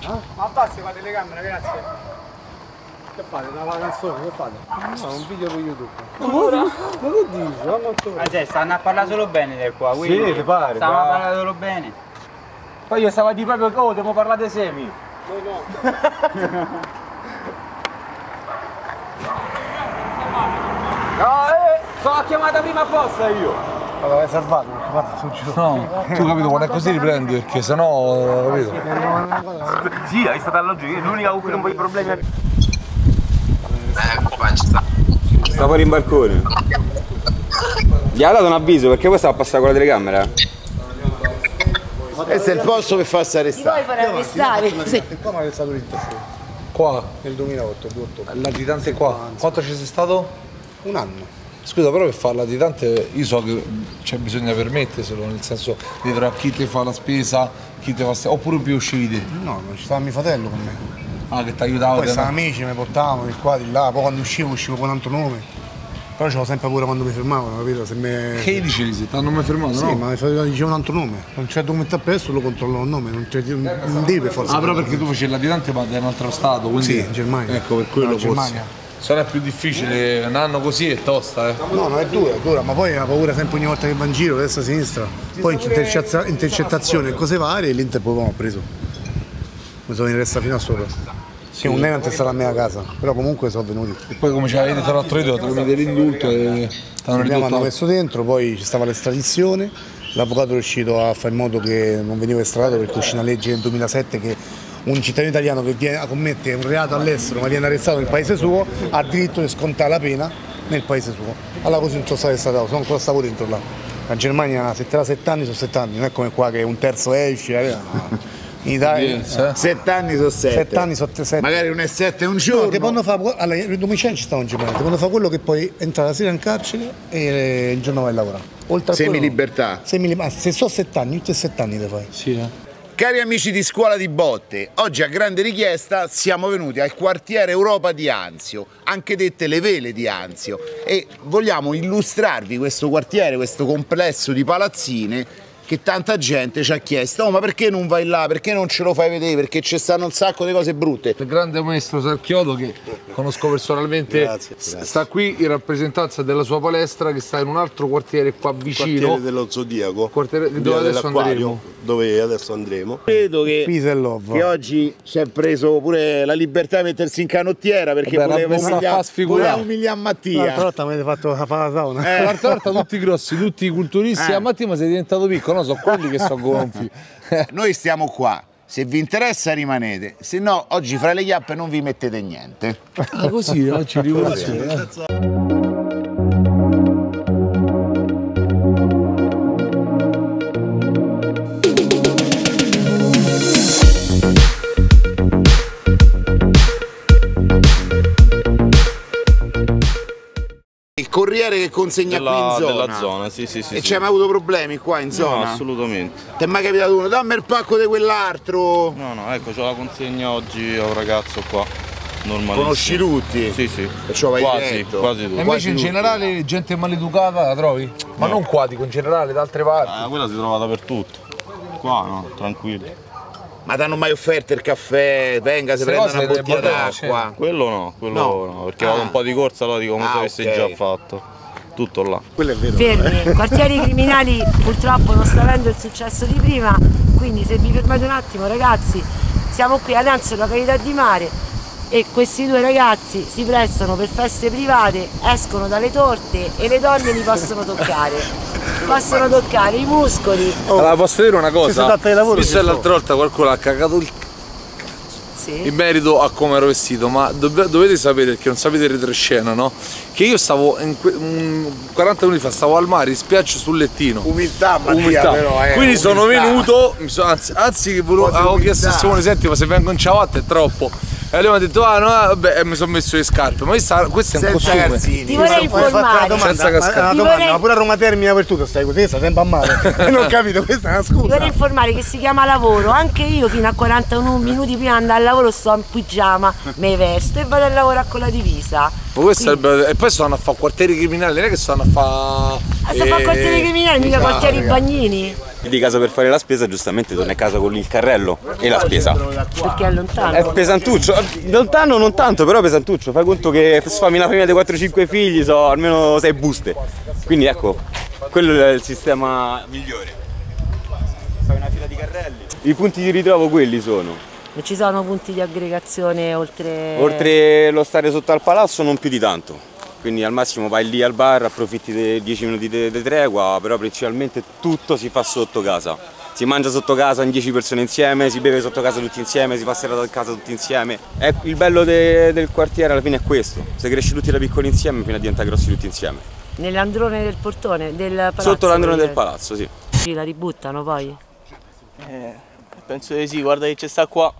Ma abbassi la telecamera, grazie. Che fate? Una canzone, che fate? No, un video per YouTube. Ma che dici? Cioè, stanno a parlare solo bene del qua, quindi. Sì, ti pare. Stanno a parlare solo bene. Poi io stavo a dire proprio che dobbiamo parlare dei semi. No. Sono chiamata prima apposta io. Allora, hai salvato, no, tu capito, quando è così riprendi perché sennò, capito? Sì, è stata la logica, l'unica con cui non vuoi problemi. Sta fuori in balcone. Gli ha dato un avviso perché poi stava a passare con la telecamera. Questo è il posto per farsi arrestare. Ti vuoi far arrestare? Sì. Qua mi ha arrestato l'Interpol. Qua? Nel 2008, 2 ottobre. Latitante qua? Quanto ci sei stato? Un anno. Scusa, però per fare latitante io so che c'è bisogno permetterselo, nel senso dietro a chi ti fa la spesa, chi ti fa oppure più uscivi te. No, ci stava mio fratello con me. Ah, che ti aiutava? Poi stavamo amici, mi portavano di qua, di là, poi quando uscivo con un altro nome. Però c'avevo sempre paura quando mi fermavano, capito? Se me... Che dicevi? Se ti hanno mai fermato? Sì, no? ma mi diceva un altro nome. Non c'è documento appresso, lo controllo il nome, non devi per forza. Ah, però perché tu facevi il latitante ma da un altro stato, quindi... Sì, in Germania. Ecco, per quello forse. Germania. Se no è più difficile, un anno così è tosta, No, no, è dura, ma poi ha paura sempre ogni volta che va in giro, destra, sinistra. Poi intercettazione e cose varie e l'Interpol mi ha preso. Mi sono in resta fino a sopra. Che non era stata la mia casa, però comunque sono venuti. E poi come ci avevi detto l'altro giorno, trovate l'indulto e t'hanno ridotto. Mi hanno messo dentro, poi ci stava l'estradizione, l'avvocato è riuscito a fare in modo che non veniva estradato perché uscì una legge nel 2007 che un cittadino italiano che commette un reato all'estero ma viene arrestato nel paese suo ha diritto di scontare la pena nel paese suo. Allora così non sono stato arrestato, sono ancora stato dentro là. La Germania se te la 7 anni sono 7 anni, non è come qua che un terzo esce. In Italia 7 anni sono 7. 7 anni sono 7. Magari un è 7 un giorno. No, ti possono fare, allora, il domicilio ci sta in Germania, ti possono fare quello che poi entrare la sera in carcere e il giorno vai a lavorare. Oltre a Semilibertà. Ma se sono 7 anni, tutti e 7 anni te fai. Sì, Cari amici di Scuola di Botte, oggi a grande richiesta siamo venuti al quartiere Europa di Anzio, anche dette le Vele di Anzio, e vogliamo illustrarvi questo quartiere, questo complesso di palazzine che tanta gente ci ha chiesto: oh, ma perché non vai là, perché non ce lo fai vedere, perché ci stanno un sacco di cose brutte. Il grande maestro Sarchiodo, che conosco personalmente, grazie. sta qui in rappresentanza della sua palestra che sta in un altro quartiere qua vicino. Quartiere dello Zodiaco, Quartiere dove adesso andremo. Dove adesso andremo. Credo che oggi ci è preso pure la libertà di mettersi in canottiera perché voleva umiliare Mattia. L'altra volta mi avete fatto fare la sauna. L'altra volta tutti grossi, tutti culturisti, a Mattia ma sei diventato piccolo, no, sono quelli che sono gonfi. Noi stiamo qua, se vi interessa rimanete, se no oggi fra le chiappe non vi mettete niente. Ah, così, oggi rivoluzione. Il corriere che consegna qui in zona. Della zona, sì. E c'hai mai avuto problemi qua in zona? No, assolutamente. Ti è mai capitato uno? Dammi il pacco di quell'altro. No, ecco, c'ho la consegna oggi a un ragazzo qua. Normalissimo. Conosci tutti? Sì. Perciò vai quasi diretto. tutti. E invece in generale gente maleducata la trovi? Ma non qua, dico in generale, da altre parti. Quella si trova dappertutto. Qua no, tranquillo. Ma ti hanno mai offerto il caffè? Venga, se prende una bottiglia d'acqua. Quello no, perché vado un po' di corsa, allora dico come se avessi già fatto. Tutto là. Quello è vero. Fermi, quartieri criminali purtroppo non sta avendo il successo di prima, quindi se vi fermate un attimo ragazzi, siamo qui ad Anzio, località di mare, e questi due ragazzi si prestano per feste private, escono dalle torte e le donne li possono toccare. Possono toccare i muscoli. Allora, posso dire una cosa? Lavoro, visto che l'altra volta qualcuno ha cagato il in merito a come ero vestito, ma dovete sapere, perché non sapete il retroscena, no? Che io stavo 40 minuti fa stavo al mare in spiaggia sul lettino. Umiltà. Però, quindi sono umiltà. venuto, anzi che avevo chiesto a Simone, senti, ma se vengo in ciabatta è troppo. E lui mi ha detto, ah no, vabbè, e mi sono messo le scarpe, ma questo è un costume. Calzini. Ti vorrei informare. Senza cascare. Ma pure a Roma Termina per tutto stai così, sta sempre a male. Non ho capito, questa è una Ti vorrei scusa. informare che si chiama lavoro, anche io fino a 41 minuti prima di andare al lavoro sto in pigiama, mi vesto e vado a lavorare con la divisa. E poi stanno a fare quartieri criminali, non è che stanno a fare. Sto a fare quartieri criminali, mica esatto, quartieri bagnini. di casa per fare la spesa, giustamente torni a casa con il carrello e la spesa. Perché è lontano? È pesantuccio, lontano non tanto, però pesantuccio. Fai conto che sfami una famiglia di 4-5 figli, so almeno 6 buste. Quindi ecco, quello è il sistema migliore. Fai una fila di carrelli. I punti di ritrovo quelli sono. Non ci sono punti di aggregazione oltre... Oltre lo stare sotto al palazzo non più di tanto. Quindi al massimo vai lì al bar, approfitti dei 10 minuti di tregua, però principalmente tutto si fa sotto casa. Si mangia sotto casa in 10 persone insieme, si beve sotto casa tutti insieme, si fa serata a casa tutti insieme. Il bello del quartiere alla fine è questo, si cresce tutti da piccoli insieme fino a diventare grossi tutti insieme. Nell'androne del portone, del palazzo? Sotto l'androne del palazzo, sì. Ci la ributtano poi? Penso di sì, guarda che c'è sta qua.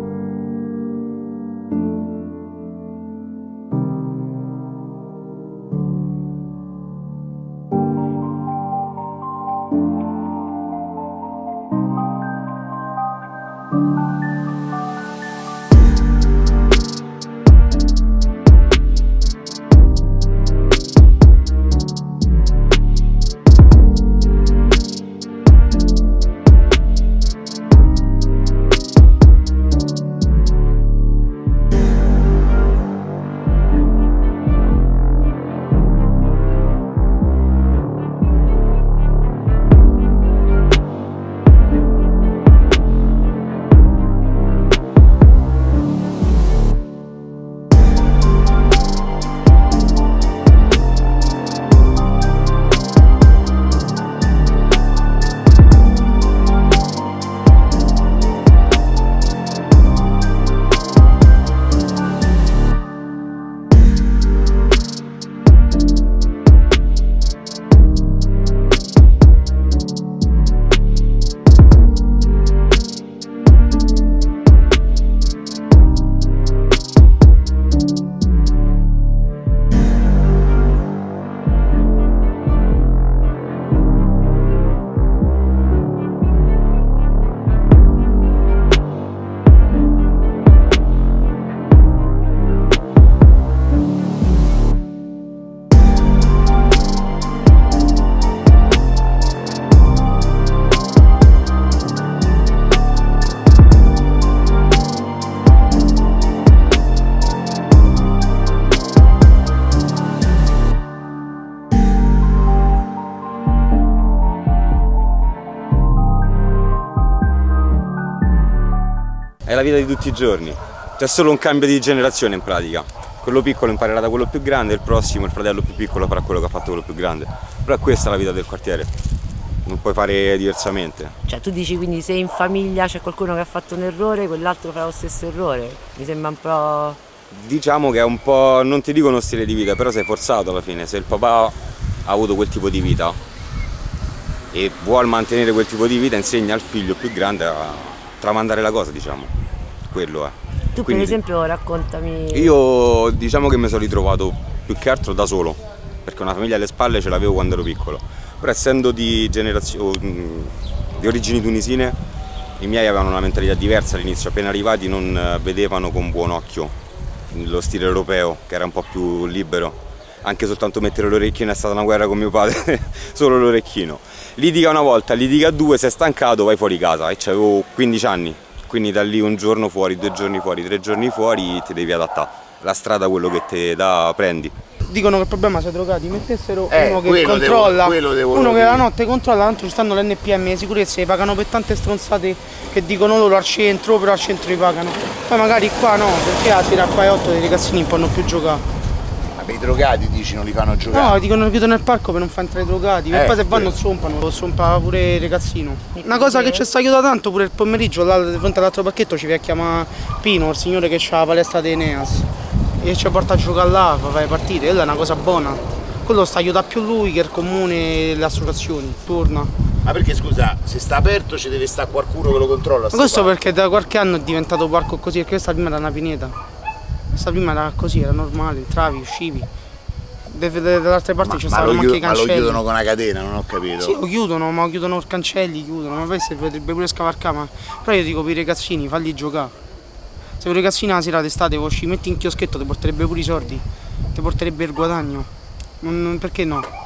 È la vita di tutti i giorni, c'è solo un cambio di generazione in pratica. Quello piccolo imparerà da quello più grande, il prossimo, il fratello più piccolo farà quello che ha fatto quello più grande. Però questa è la vita del quartiere, non puoi fare diversamente. Cioè tu dici quindi se in famiglia c'è qualcuno che ha fatto un errore, quell'altro fa lo stesso errore? Mi sembra un po'... Diciamo che è un po', non ti dico uno stile di vita, però sei forzato alla fine. Se il papà ha avuto quel tipo di vita e vuole mantenere quel tipo di vita, insegna al figlio più grande a tramandare la cosa, diciamo. Quello è. Tu Quindi, per esempio raccontami... Io diciamo che mi sono ritrovato più che altro da solo, perché una famiglia alle spalle ce l'avevo quando ero piccolo. Però essendo di origini tunisine, i miei avevano una mentalità diversa all'inizio, appena arrivati non vedevano con buon occhio lo stile europeo, che era un po' più libero. Anche soltanto mettere l'orecchino è stata una guerra con mio padre, solo l'orecchino. Litiga una volta, litiga due, sei stancato, vai fuori casa, e avevo 15 anni. Quindi da lì un giorno fuori, 2 giorni fuori, 3 giorni fuori ti devi adattare. La strada quello che ti dà prendi. Dicono che il problema sia drogati, mettessero uno che controlla, uno che la notte controlla, l'altro ci stanno l'NPM di sicurezza e pagano per tante stronzate che dicono loro al centro, però al centro li pagano. Poi magari qua no, perché la sera qua alle 8 dei ragazzini non possono più giocare. I drogati dici non li fanno giocare? No, dicono che chiudono il parco per non far entrare i drogati, e poi se vanno zompano, lo zompa pure il ragazzino. Una cosa che ci sta aiuta tanto pure il pomeriggio, là di fronte all'altro parchetto ci viene a chiamare Pino, il signore che ha la palestra di Eneas, e ci porta a giocare là, fa le partite, quella è una cosa buona. Quello sta aiutando più lui che il comune e le associazioni, torna. Ma perché scusa, se sta aperto ci deve stare qualcuno che lo controlla? Ma questo perché da qualche anno è diventato parco così, perché questa prima era una pineta. Questa prima era così, era normale, entravi, uscivi. Dall'altra parte ci stavano anche i cancelli. Ma lo chiudono con una catena, non ho capito. Sì, lo chiudono, ma chiudono i cancelli, chiudono, ma poi si potrebbe pure scavalcare, ma... Però io dico per i ragazzini, falli giocare. Se per i ragazzini la sera d'estate ci metti in chioschetto ti porterebbe pure i soldi, ti porterebbe il guadagno. Perché no?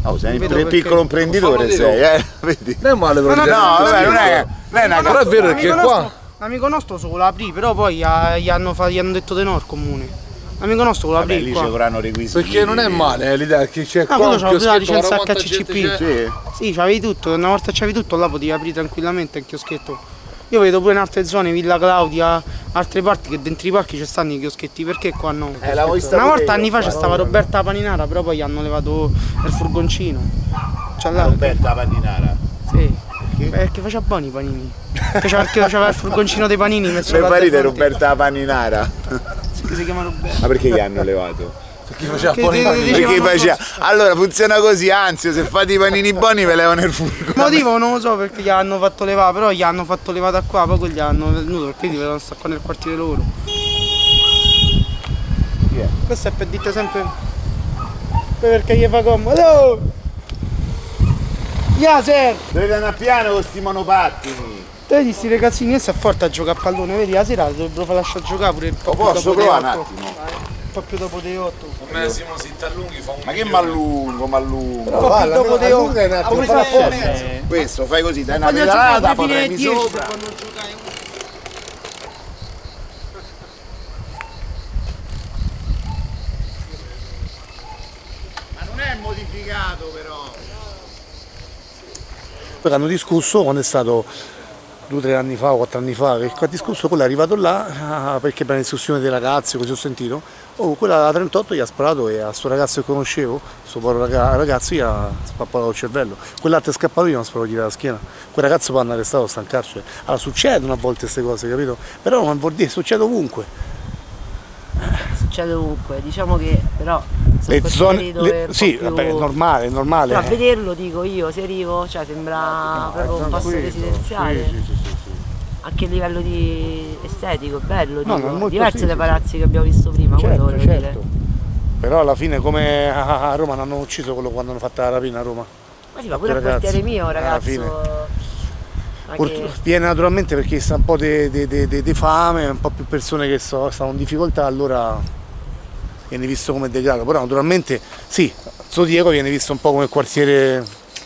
Oh, sei un piccolo imprenditore, sei, vedi? Non è male per no, vabbè, non è una però è vero che qua l'amico nostro se vuole aprire, però poi gli hanno detto di no al comune. L'amico nostro vuole aprire qua. Lì ci avranno requisiti. Perché non è male l'idea che c'è qua. Quello c'aveva la chioschetto, licenza guarda quanta HCCP. gente Sì, c'avevi tutto, una volta c'avevi tutto là potevi aprire tranquillamente il chioschetto. Io vedo pure in altre zone, Villa Claudia, altre parti che dentro i parchi ci stanno i chioschetti, perché qua no? Una volta anni fa c'è stava Roberta Paninara, però poi gli hanno levato il furgoncino. Roberta Paninara? Sì. Perché faceva buoni i panini. Perché faceva il furgoncino dei panini messo là. Parite Roberta Paninara? Sì, si chiama Roberta. Ma perché gli hanno levato? Perché faceva buoni panini? Perché faceva. Allora funziona così, anzi, se fate i panini buoni ve levano il furgone. Il motivo non lo so perché gli hanno fatto levare, però gli hanno fatto levata qua, poi gli hanno venuto perché ti volevano stare qua nel quartiere loro. Yeah. Questo è per dite sempre. Perché gli fa comodo. Yaser! Dovete andare piano con sti monopattini. Te vedi sti ragazzini, questo è forte a giocare a pallone, vedi la sera dovrebbero far lasciare giocare pure il po' più posso dopo provare dei un 8. attimo? Un po' più dopo dei 8. Massimo si t'allunghi fa un Ma che m'allungo? Un po' più dopo dei 8. Questo fai così, dai una pedalata, poi premi sopra. Ma non è modificato però. Poi hanno discusso quando è stato 2 o 3 anni fa o 4 anni fa, che ha discusso, quello è arrivato là perché per la discussione dei ragazzi, così ho sentito, quella da 38 gli ha sparato e a sto ragazzo che conoscevo, sto povero ragazzo, gli ha spappato il cervello. Quell'altro è scappato, io non sparo dietro la schiena. Quel ragazzo poi hanno arrestato, sta in carcere. Allora succedono a volte queste cose, capito? Però non vuol dire, succede ovunque. Succede ovunque, diciamo che però le zone, sì, vabbè, è normale, è normale. Però a vederlo dico io, se arrivo, cioè sembra proprio un posto residenziale. Sì. Anche a livello di estetico, bello, No, dico. Diverso dai palazzi che abbiamo visto prima, quello volevo dire. Però alla fine come a Roma non hanno ucciso quello quando hanno fatto la rapina a Roma. Ma sì, ma pure al quartiere mio, ragazzo. Viene naturalmente perché sta un po' di fame, un po' più persone che stanno in difficoltà, allora viene visto come degrado. Però naturalmente sì, Zodiaco viene visto un po' come il quartiere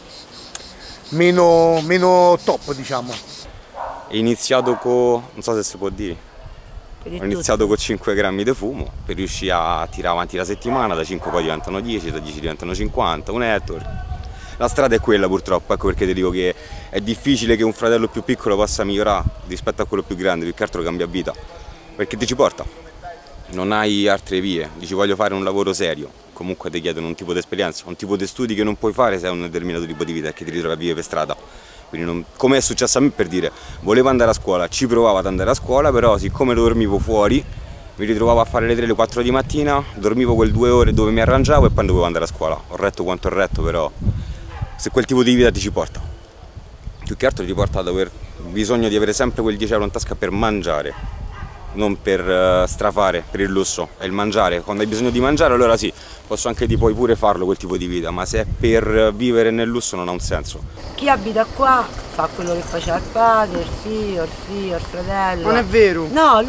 meno top, diciamo. È iniziato con, non so se si può dire, ho iniziato con 5 grammi di fumo per riuscire a tirare avanti la settimana, da 5 poi diventano 10, da 10 diventano 50, un ettaro. La strada è quella purtroppo, ecco perché ti dico che è difficile che un fratello più piccolo possa migliorare rispetto a quello più grande, più che altro cambia vita, perché ti ci porta, non hai altre vie, dici voglio fare un lavoro serio, comunque ti chiedono un tipo di esperienza, un tipo di studi che non puoi fare se hai un determinato tipo di vita e che ti ritrovi a vivere per strada. Quindi come è successo a me, per dire, volevo andare a scuola, ci provavo ad andare a scuola, però siccome dormivo fuori, mi ritrovavo a fare le 3 le 4 di mattina, dormivo quel 2 ore dove mi arrangiavo e poi dovevo andare a scuola. Ho retto quanto ho retto, però se quel tipo di vita ti ci porta, più che altro ti porta ad aver bisogno di avere sempre quel 10 euro in tasca per mangiare, non per strafare, per il lusso, è il mangiare. Quando hai bisogno di mangiare allora sì, posso anche poi pure farlo quel tipo di vita, ma se è per vivere nel lusso non ha un senso. Chi abita qua fa quello che faceva il padre, il figlio, il fratello. Non è lui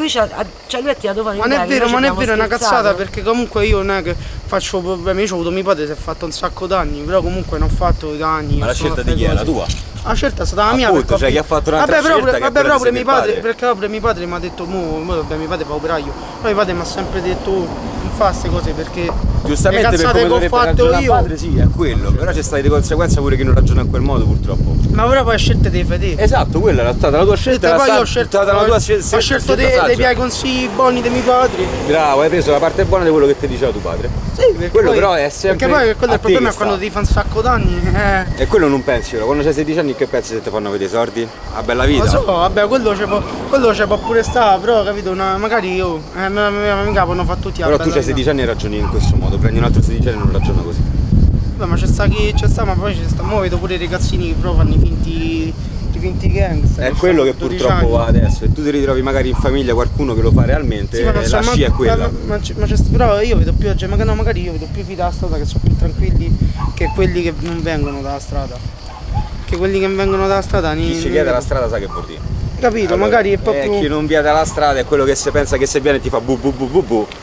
è tirato fuori. Ma non è vero, è una cazzata, perché comunque io non è che faccio problemi, io ho avuto mio padre, si è fatto un sacco d'anni, però comunque non ho fatto danni. Ma la scelta di chi è? La tua? La scelta è stata la mia. Appunto, cioè chi ha fatto un'altra scelta che però pure mio padre, perché proprio mio padre mi ha detto, mio padre fa operaio, poi mio padre mi ha sempre detto, non fa queste cose perché giustamente le cazzate che ho fatto io. Padre, sì, è quello, però c'è state di conseguenza pure che non ragiona in quel modo purtroppo. Ma però poi scelte dei fedeli. Esatto, quella era stata la tua scelta. Poi ho scelto dei miei consigli buoni dei miei padri. Bravo, hai preso la parte buona di quello che ti diceva tuo padre. Sì, quello poi, però è sempre. Perché poi quello è il problema è quando ti fa un sacco d'anni. E quello non pensi ora, quando c'hai 16 anni che pensi se ti fanno vedere i soldi? A bella vita. Lo so, vabbè, quello c'è può pure stare, però capito, magari io, mica hanno fatto tutti. Però tu c'hai 16 anni e ragioni in questo modo, prendi un altro 16 anni e non ragiona così. Beh, ma ma poi mo vedo pure i ragazzini che però fanno i finti gangster. È quello che purtroppo va adesso, e tu ti ritrovi magari in famiglia qualcuno che lo fa realmente, sì, e la scia è quella. Però io vedo più, magari io vedo più figli dalla strada che sono più tranquilli che quelli che non vengono dalla strada. Che quelli che vengono dalla strada chi ci viene dalla strada sa che vuol dire. Capito, allora, magari è proprio. Chi non viene dalla strada è quello che si pensa che se viene ti fa bu bu bu bu bu.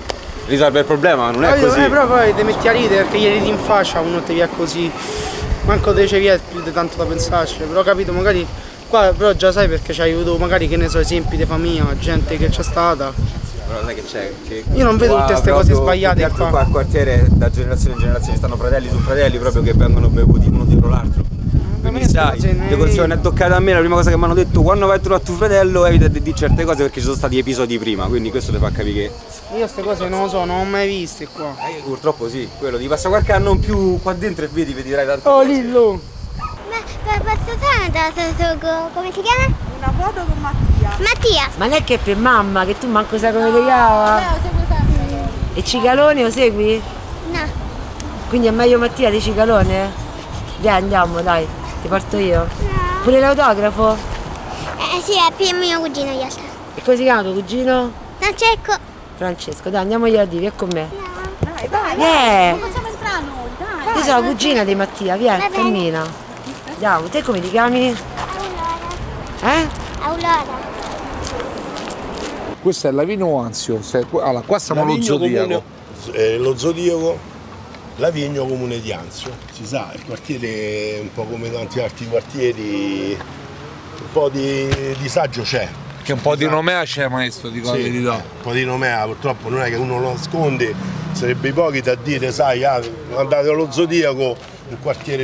risolve il problema, ma non è così. Però poi ti metti a ridere perché gli ridi in faccia, uno ti via così. Manco te ci via più di tanto da pensarci, però capito, magari qua però già sai perché ci hai avuto magari che ne so esempi di famiglia, gente che c'è stata. Però sai che c'è? Io non vedo tutte queste cose sbagliate qua al quartiere da generazione in generazione stanno fratelli su fratelli proprio che vengono bevuti uno dietro l'altro. Quindi sai, le cose ne è toccata a me, la prima cosa che mi hanno detto quando vai a trovare tuo fratello evita di dire certe cose perché ci sono stati episodi prima, quindi questo ti fa capire che... Io queste cose non lo so, non ho mai viste qua. Purtroppo sì, quello di passa qualche anno in più qua dentro e vedirai tanto. Oh Lillo! Ma posso fare come si chiama? Una foto con Mattia. Mattia! Ma non è che è per mamma, che tu manco sai come ti chiama? E Cicalone lo segui? No. Quindi è meglio Mattia di Cicalone? Dai andiamo, dai, ti porto io. No. Pure l'autografo? Sì, è per mio cugino in realtà. E come si chiama tuo cugino? Francesco. Francesco, dai andiamoglielo a dire, vieni con me. No. Dai, non possiamo entrare noi, dai. Io sono la cugina di Mattia, vieni, cammina. Andiamo, te come ti chiami? Aurora. Aurora. Questo è Lavigno Anzio, allora qua siamo allo Zodiaco. Lo Zodiaco, Lavigno comune di Anzio, si sa, il quartiere un po' come tanti altri quartieri, un po' di disagio c'è. Che un po' di nomea c'è, maestro, dico la verità. Un po' di nomea purtroppo non è che uno lo nasconde, sarebbe ipocrita a dire sai andate allo Zodiaco, un quartiere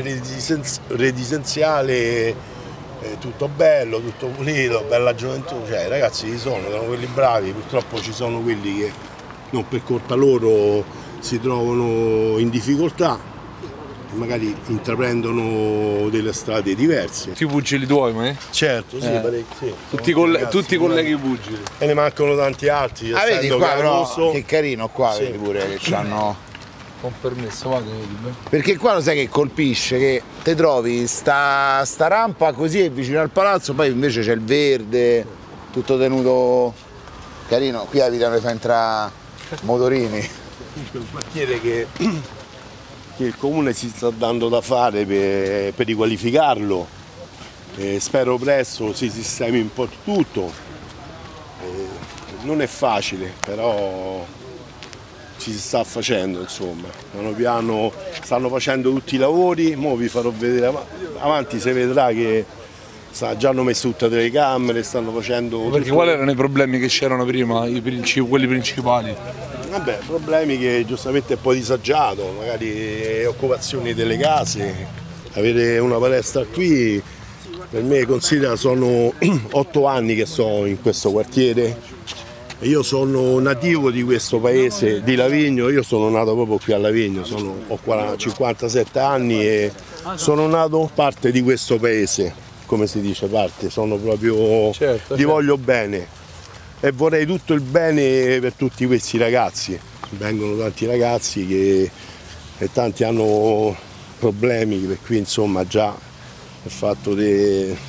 residenziale, tutto bello, tutto pulito, bella gioventù, cioè i ragazzi ci sono quelli bravi, purtroppo ci sono quelli che non per colpa loro si trovano in difficoltà, magari intraprendono delle strade diverse. Tutti i pugili tuoi, ma? Certo, sì, parecchi, sì. Tutti i colleghi pugili. E ne mancano tanti altri. Vedi qua però, Rosso, che carino qua, sì. Vedi pure che c'hanno... Con permesso, vado. Perché qua lo sai che colpisce, che te trovi sta rampa così e vicino al palazzo, poi invece c'è il verde, tutto tenuto carino, qui evitano di far entrare motorini. È un quartiere che il comune si sta dando da fare per riqualificarlo, spero presto si sistemi un po' tutto, non è facile però ci si sta facendo, insomma, piano piano stanno facendo tutti i lavori, mo vi farò vedere avanti, si vedrà che già hanno messo tutte le telecamere, stanno facendo... Perché quali erano i problemi che c'erano prima, quelli principali? Vabbè, problemi che giustamente è un po' disagiato, magari occupazioni delle case, avere una palestra qui, per me considera sono 8 anni che sto in questo quartiere. Io sono nativo di questo paese, di Lavigno, io sono nato proprio qui a Lavigno, ho 57 anni e sono nato parte di questo paese, come si dice parte, sono proprio, gli voglio bene e vorrei tutto il bene per tutti questi ragazzi, vengono tanti ragazzi e tanti hanno problemi, per cui insomma già il fatto di...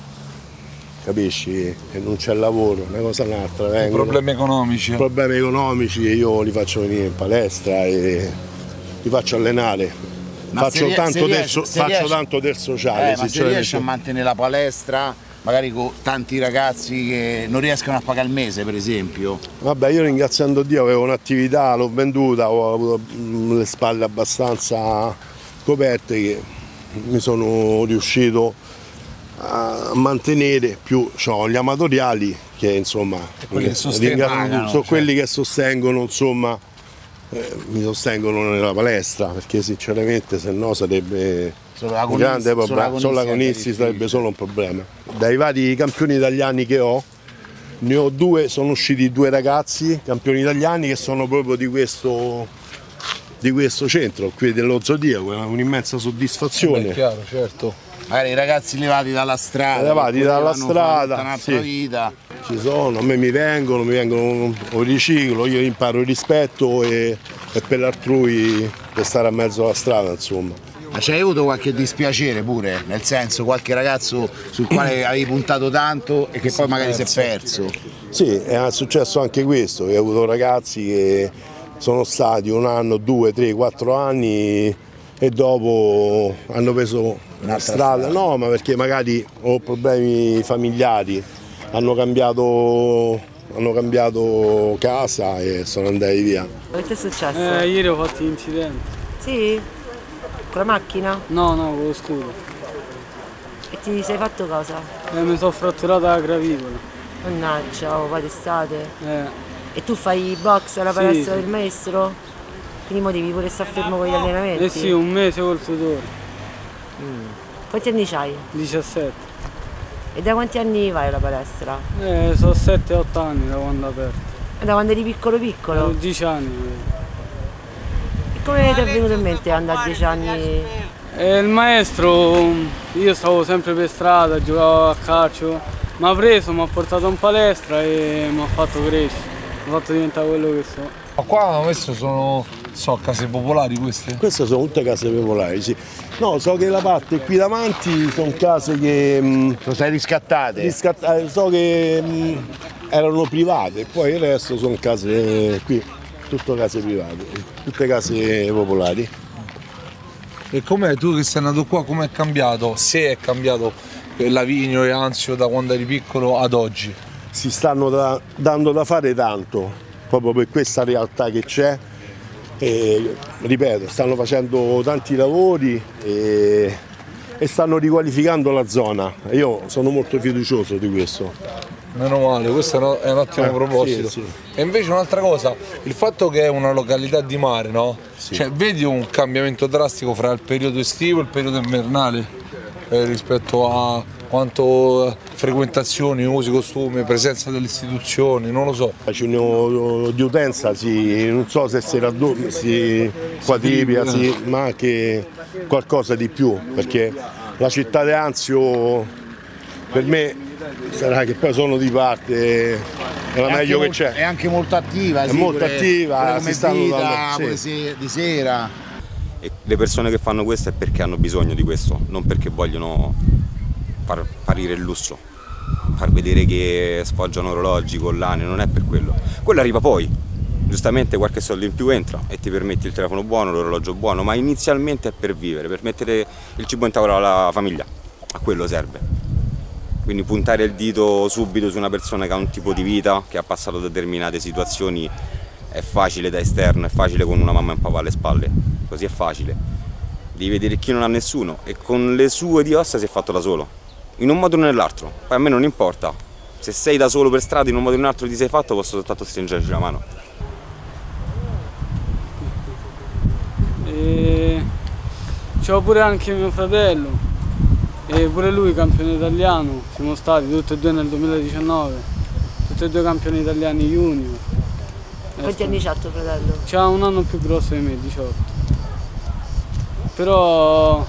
capisci? Che non c'è lavoro, una cosa un'altra. Problemi economici. Problemi economici, io li faccio venire in palestra e li faccio allenare. Faccio tanto del sociale. Ma se riesci a mantenere la palestra, magari con tanti ragazzi che non riescono a pagare il mese, per esempio. Vabbè, io ringraziando Dio avevo un'attività, l'ho venduta, ho avuto le spalle abbastanza coperte che mi sono riuscito a mantenere, più ho gli amatoriali che insomma sono quelli che sostengono, insomma mi sostengono nella palestra, perché sinceramente se no sarebbe un grande problema, solo agonisti sarebbe solo un problema. Dai vari campioni italiani che ho, ne ho 2, sono usciti 2 ragazzi campioni italiani che sono proprio di questo centro qui dello Zodiaco, è un'immensa soddisfazione. È chiaro, certo. Magari i ragazzi levati dalla strada, sì. Vita. Ci sono, a me mi vengono, un riciclo, io imparo il rispetto e per l'altrui per stare a mezzo alla strada, insomma. Ma c'hai avuto qualche dispiacere pure? Nel senso, qualche ragazzo sul quale avevi puntato tanto e che poi magari si è perso? Sì, è successo anche questo, che ho avuto ragazzi che sono stati 1 anno, 2, 3, 4 anni e dopo hanno preso una strada, no, ma perché magari ho problemi familiari, hanno cambiato hanno cambiato casa e sono andati via. Che ti è successo? Ieri ho fatto l'incidente. Sì? Con la macchina? No, con lo scooter. E ti sei fatto cosa? Mi sono fratturata la clavicola. Mannaggia, poi d'estate. E tu fai box alla palestra del maestro? Quindi mo devi pure stare fermo con gli allenamenti? Sì, un mese col tutore. Quanti anni c'hai? 17. E da quanti anni vai alla palestra? Sono 7-8 anni da quando è aperto. E da quando eri piccolo piccolo? 10 anni. E come ti è venuto in mente andare a 10 anni? Il maestro, io stavo sempre per strada, giocavo a calcio, mi ha preso, mi ha portato in palestra e mi ha fatto crescere, mi ha fatto diventare quello che so. Ma qua maestro sono case popolari queste? Queste sono tutte case popolari, sì. No, so che la parte qui davanti sono case che... sono state riscattate? So che erano private, poi il resto sono case qui, tutte case private, tutte case popolari. E com'è, tu che sei nato qua, com'è cambiato? Se è cambiato Lavigno e Anzio da quando eri piccolo ad oggi? Si stanno dando da fare tanto, proprio per questa realtà che c'è. E, ripeto, stanno facendo tanti lavori e stanno riqualificando la zona. Io sono molto fiducioso di questo. Meno male, questo è un ottimo proposito. Sì. E invece un'altra cosa, il fatto che è una località di mare, no? Sì. Cioè, vedi un cambiamento drastico fra il periodo estivo e il periodo invernale rispetto a quanto frequentazioni, usi, costumi, presenza delle istituzioni, non lo so. Il bacino di utenza non so se si quadriplia, ma anche qualcosa di più, perché la città di Anzio per me sarà che poi sono di parte, è la meglio che c'è. È anche molto attiva, è molto attiva, come vita, pure di sera. E le persone che fanno questo è perché hanno bisogno di questo, non perché vogliono far apparire il lusso, far vedere che sfoggiano orologi, collane, non è per quello. Quello arriva poi, giustamente qualche soldo in più entra e ti permetti il telefono buono, l'orologio buono, ma inizialmente è per vivere, per mettere il cibo in tavola alla famiglia, a quello serve. Quindi puntare il dito subito su una persona che ha un tipo di vita, che ha passato determinate situazioni, è facile da esterno, è facile con una mamma e un papà alle spalle, così è facile. Devi vedere chi non ha nessuno e con le sue di ossa si è fatto da solo. In un modo o nell'altro, poi a me non importa, se sei da solo per strada in un modo o nell'altro ti sei fatto, posso soltanto stringerci la mano. C'ho pure anche mio fratello, e pure lui campione italiano, siamo stati tutti e due nel 2019, tutti e due campioni italiani junior. Quanti anni c'ha tuo fratello? C'ha un anno più grosso di me, 18. Però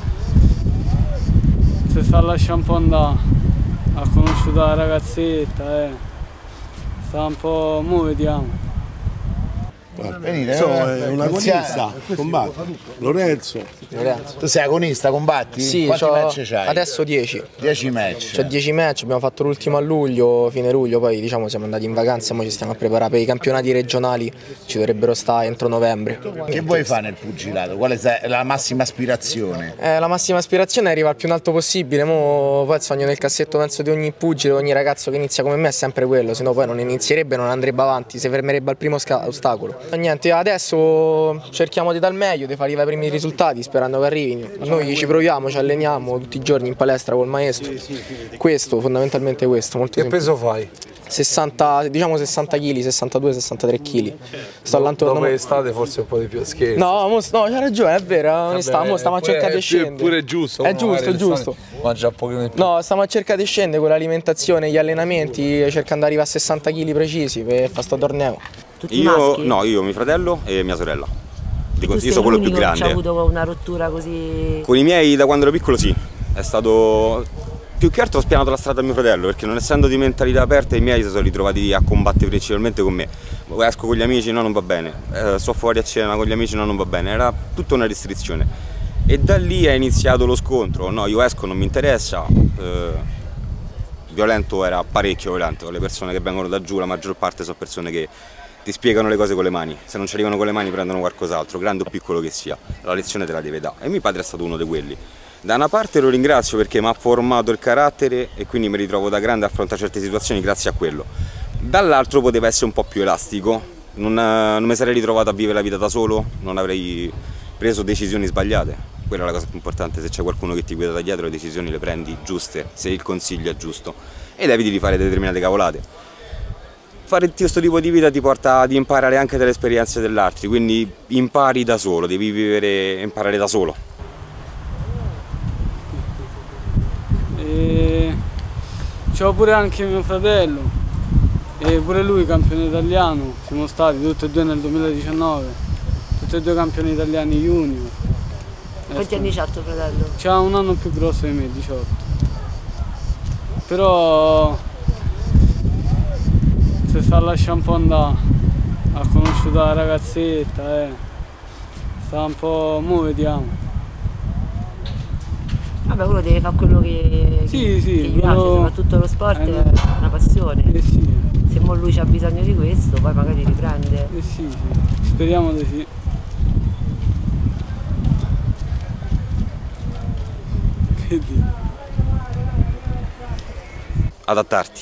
si sta lasciando un po' andare, ha conosciuto la ragazzetta, sta un po', mo vediamo. Venite, è un agonista, combatte. Lorenzo. Tu sei agonista, combatti? Sì, quanti match c'hai? Adesso 10. 10 match. C'ho 10 match, abbiamo fatto l'ultimo a luglio, fine luglio, poi diciamo siamo andati in vacanza e ora ci stiamo a preparare per i campionati regionali, ci dovrebbero stare entro novembre. Che vuoi fare nel pugilato? Qual è la massima aspirazione? La massima aspirazione è arrivare il più in alto possibile, poi il sogno nel cassetto penso di ogni pugile, ogni ragazzo che inizia come me è sempre quello, se no poi non inizierebbe, non andrebbe avanti, si fermerebbe al primo ostacolo. Niente, adesso cerchiamo di dar meglio, di far arrivare i primi risultati sperando che arrivino. Noi ci proviamo, ci alleniamo tutti i giorni in palestra col maestro. Questo, fondamentalmente questo. Molto che peso fai? 60, diciamo 60 kg, 62-63 kg. Dopo estate forse un po' di più, scherzo. No, c'ha ragione, è vero, stiamo a cercare di scendere. Pure giusto. È giusto, è giusto. Mangia un pochino di più. No, stiamo a cercare di scendere con l'alimentazione, gli allenamenti, cercando di arrivare a 60 kg precisi per fare sto torneo. Io, mio fratello e mia sorella. Io sono quello più grande. Hai avuto una rottura così? Con i miei da quando ero piccolo sì, è stato... Più che altro ho spianato la strada a mio fratello, perché non essendo di mentalità aperta i miei si sono ritrovati a combattere principalmente con me. Esco con gli amici, no non va bene, sto fuori a cena con gli amici, no non va bene, era tutta una restrizione. E da lì è iniziato lo scontro, no io esco, non mi interessa, violento era parecchio violento, le persone che vengono da giù la maggior parte sono persone che ti spiegano le cose con le mani, se non ci arrivano con le mani prendono qualcos'altro, grande o piccolo che sia, la lezione te la deve dare e mio padre è stato uno di quelli. Da una parte lo ringrazio perché mi ha formato il carattere e quindi mi ritrovo da grande a affrontare certe situazioni grazie a quello, Dall'altro poteva essere un po' più elastico, non mi sarei ritrovato a vivere la vita da solo, non avrei preso decisioni sbagliate. Quella è la cosa più importante, se c'è qualcuno che ti guida da dietro le decisioni le prendi giuste, se il consiglio è giusto ed eviti di fare determinate cavolate. Fare questo tipo di vita ti porta ad imparare anche dalle esperienze degli altri, quindi impari da solo, devi vivere e imparare da solo. C'ho pure anche mio fratello, e pure lui campione italiano, siamo stati tutti e due nel 2019, tutti e due campioni italiani junior. Quanti anni c'ha tuo fratello? C'ha un anno più grosso di me, 18. Però si sta lasciando un po' andare, ha conosciuto la ragazzetta, sta un po', mo vediamo. Vabbè, uno deve fare quello che gli piace, soprattutto lo sport è una passione. Se mo lui ha bisogno di questo, poi magari riprende. Sì, speriamo di sì. Che dire? Adattarti.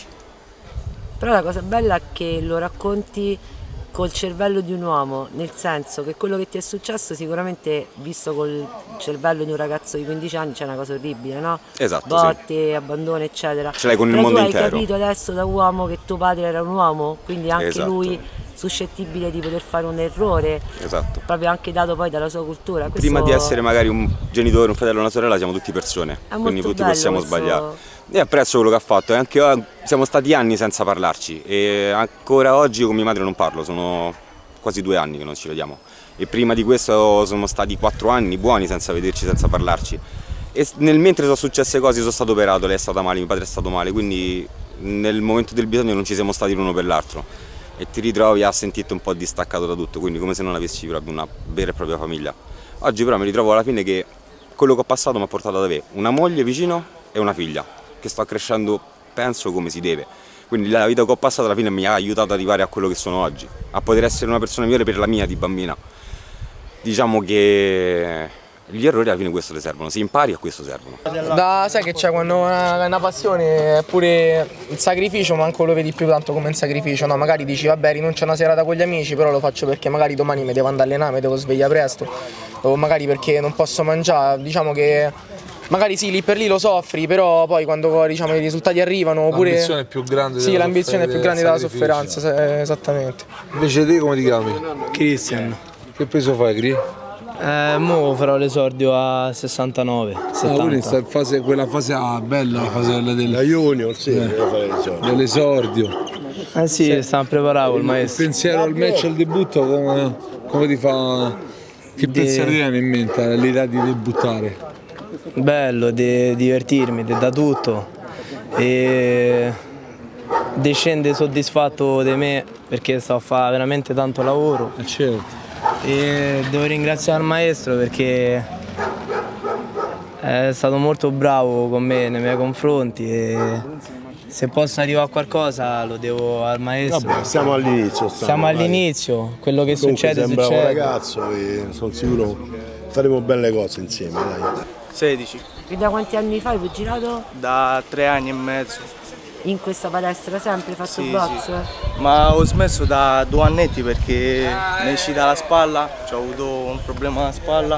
Però la cosa bella è che lo racconti col cervello di un uomo, nel senso che quello che ti è successo sicuramente, visto col cervello di un ragazzo di 15 anni, c'è una cosa orribile, no? Esatto, botte, abbandono, eccetera. Ce l'hai con il Però mondo tu intero. hai capito adesso da uomo che tuo padre era un uomo, quindi anche Esatto. lui suscettibile di poter fare un errore, Esatto. proprio anche dato poi dalla sua cultura. Prima di essere magari un genitore, un fratello o una sorella, siamo tutti persone, quindi tutti possiamo sbagliare. E apprezzo quello che ha fatto, e anche siamo stati anni senza parlarci e ancora oggi con mia madre non parlo, sono quasi 2 anni che non ci vediamo e prima di questo sono stati 4 anni buoni senza vederci, senza parlarci, e mentre sono successe cose sono stato operato, lei è stata male, mio padre è stato male, quindi nel momento del bisogno non ci siamo stati l'uno per l'altro e ti ritrovi a sentirti un po' distaccato da tutto, quindi come se non avessi proprio una vera e propria famiglia. Oggi però mi ritrovo alla fine che quello che ho passato mi ha portato ad avere una moglie vicino e una figlia che sto crescendo, penso, come si deve. Quindi la vita che ho passato alla fine mi ha aiutato ad arrivare a quello che sono oggi, a poter essere una persona migliore per la mia di bambina. Diciamo che gli errori alla fine questo ti servono, se impari a questo servono. Sai che c'è quando una passione è pure il sacrificio, manco lo vedi più tanto come un sacrificio, no? Magari dici vabbè rinuncio una serata con gli amici, però lo faccio perché magari domani mi devo andare a allenare, mi devo svegliare presto, o magari perché non posso mangiare, diciamo che magari sì, lì per lì lo soffri, però poi quando diciamo i risultati arrivano oppure... L'ambizione è più grande. Sì, l'ambizione è più grande della sofferenza, esattamente. Invece te come ti chiami? Cristian. Che peso fai, Cri? Mo farò l'esordio a 69, 70. Quindi sta in fase, quella fase bella, la fase la junior, sì, dell'esordio. Sì, stiamo preparando il maestro. Il pensiero al match, al debutto, come ti fa... Che pensiero ti viene in mente all'idea di debuttare? Bello, di divertirmi, da tutto, e scende soddisfatto di me perché sto a fare veramente tanto lavoro. Certo. E devo ringraziare il maestro perché è stato molto bravo con me nei miei confronti e se posso arrivare a qualcosa lo devo al maestro. Vabbè, siamo all'inizio. Siamo all'inizio, quello che comunque succede sembra succede. Un ragazzo e sono sicuro faremo belle cose insieme, dai. 16. E da quanti anni fai pugilato? Da 3 anni e mezzo. In questa palestra sempre fatto Sì, box? sì. Ma ho smesso da 2 annetti perché mi è uscita la spalla, ho avuto un problema alla spalla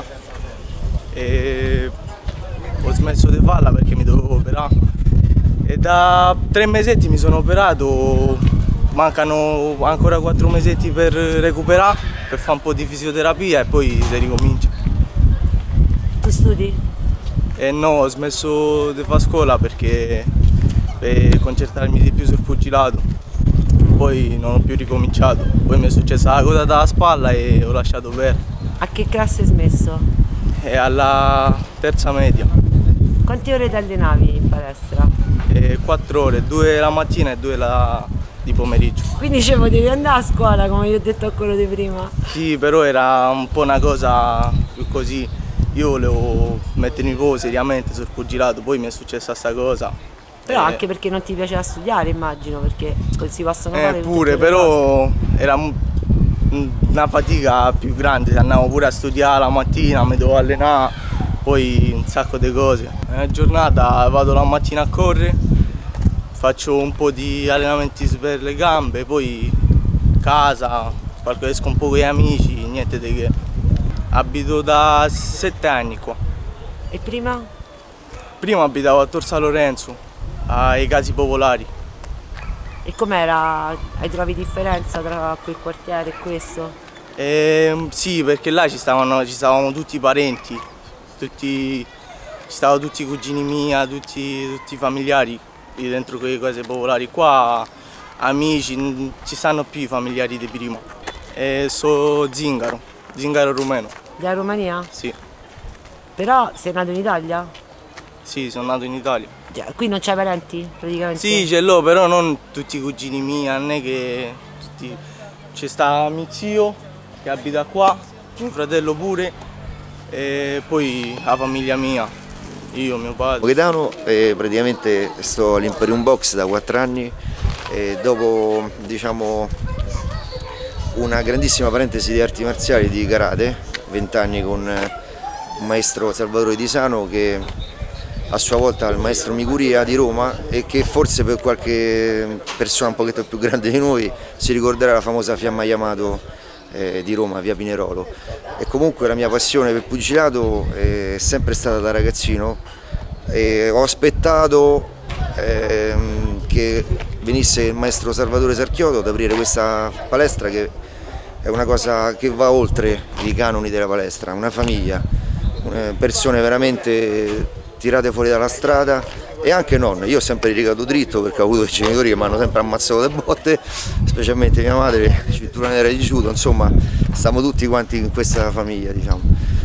e ho smesso di farla perché mi dovevo operare. E da 3 mesetti mi sono operato, mancano ancora 4 mesetti per recuperare, per fare un po' di fisioterapia e poi si ricomincia. Tu studi? No, ho smesso di fare scuola perché per concentrarmi di più sul pugilato, poi non ho più ricominciato, poi mi è successa la cosa dalla spalla e ho lasciato perdere. A che classe hai smesso? Alla terza media. Quante ore ti allenavi in palestra? 4 ore, 2 la mattina e 2 di pomeriggio. Quindi dicevo devi andare a scuola come io ho detto a quello di prima? Sì, però era un po' una cosa più così, io volevo mettermi un po' seriamente sul pugilato, poi mi è successa sta cosa. Però anche perché non ti piaceva studiare, immagino, perché si possono fare pure, però era una fatica più grande, andavo pure a studiare la mattina, mi dovevo allenare, poi un sacco di cose. Una giornata vado la mattina a correre faccio un po' di allenamenti per le gambe, poi casa, esco un po' con gli amici, niente di che. Abito da 7 anni qua. E prima? Prima abitavo a Tor San Lorenzo, ai Casi Popolari. E com'era? Hai trovato differenza tra quel quartiere e questo? Sì, perché là ci stavamo tutti i parenti, ci stavano tutti i cugini miei, tutti i familiari dentro quelle Case Popolari. Qua amici, ci stanno più i familiari di prima. So Zingaro rumeno. Della Romania? Sì. Però sei nato in Italia? Sì, sono nato in Italia. Qui non c'hai parenti praticamente? Sì, ce l'ho, però non tutti i cugini miei, non è che tutti... C'è sta mio zio che abita qua, mio fratello pure, e poi la famiglia mia, io, mio padre. Gaetano, praticamente sto all'Imperium Box da 4 anni e dopo, diciamo, una grandissima parentesi di arti marziali, di karate, 20 anni con un maestro Salvatore Di Sano che a sua volta il maestro Miguria di Roma e che forse per qualche persona un pochetto più grande di noi si ricorderà la famosa Fiamma Yamato di Roma, via Pinerolo. E comunque la mia passione per il pugilato è sempre stata da ragazzino e ho aspettato che venisse il maestro Salvatore Sarchiodo ad aprire questa palestra, che è una cosa che va oltre i canoni della palestra, una famiglia, persone veramente tirate fuori dalla strada e anche non. Io ho sempre rigato dritto perché ho avuto i genitori che mi hanno sempre ammazzato le botte, specialmente mia madre, cintura nera di judo, insomma stiamo tutti quanti in questa famiglia, diciamo.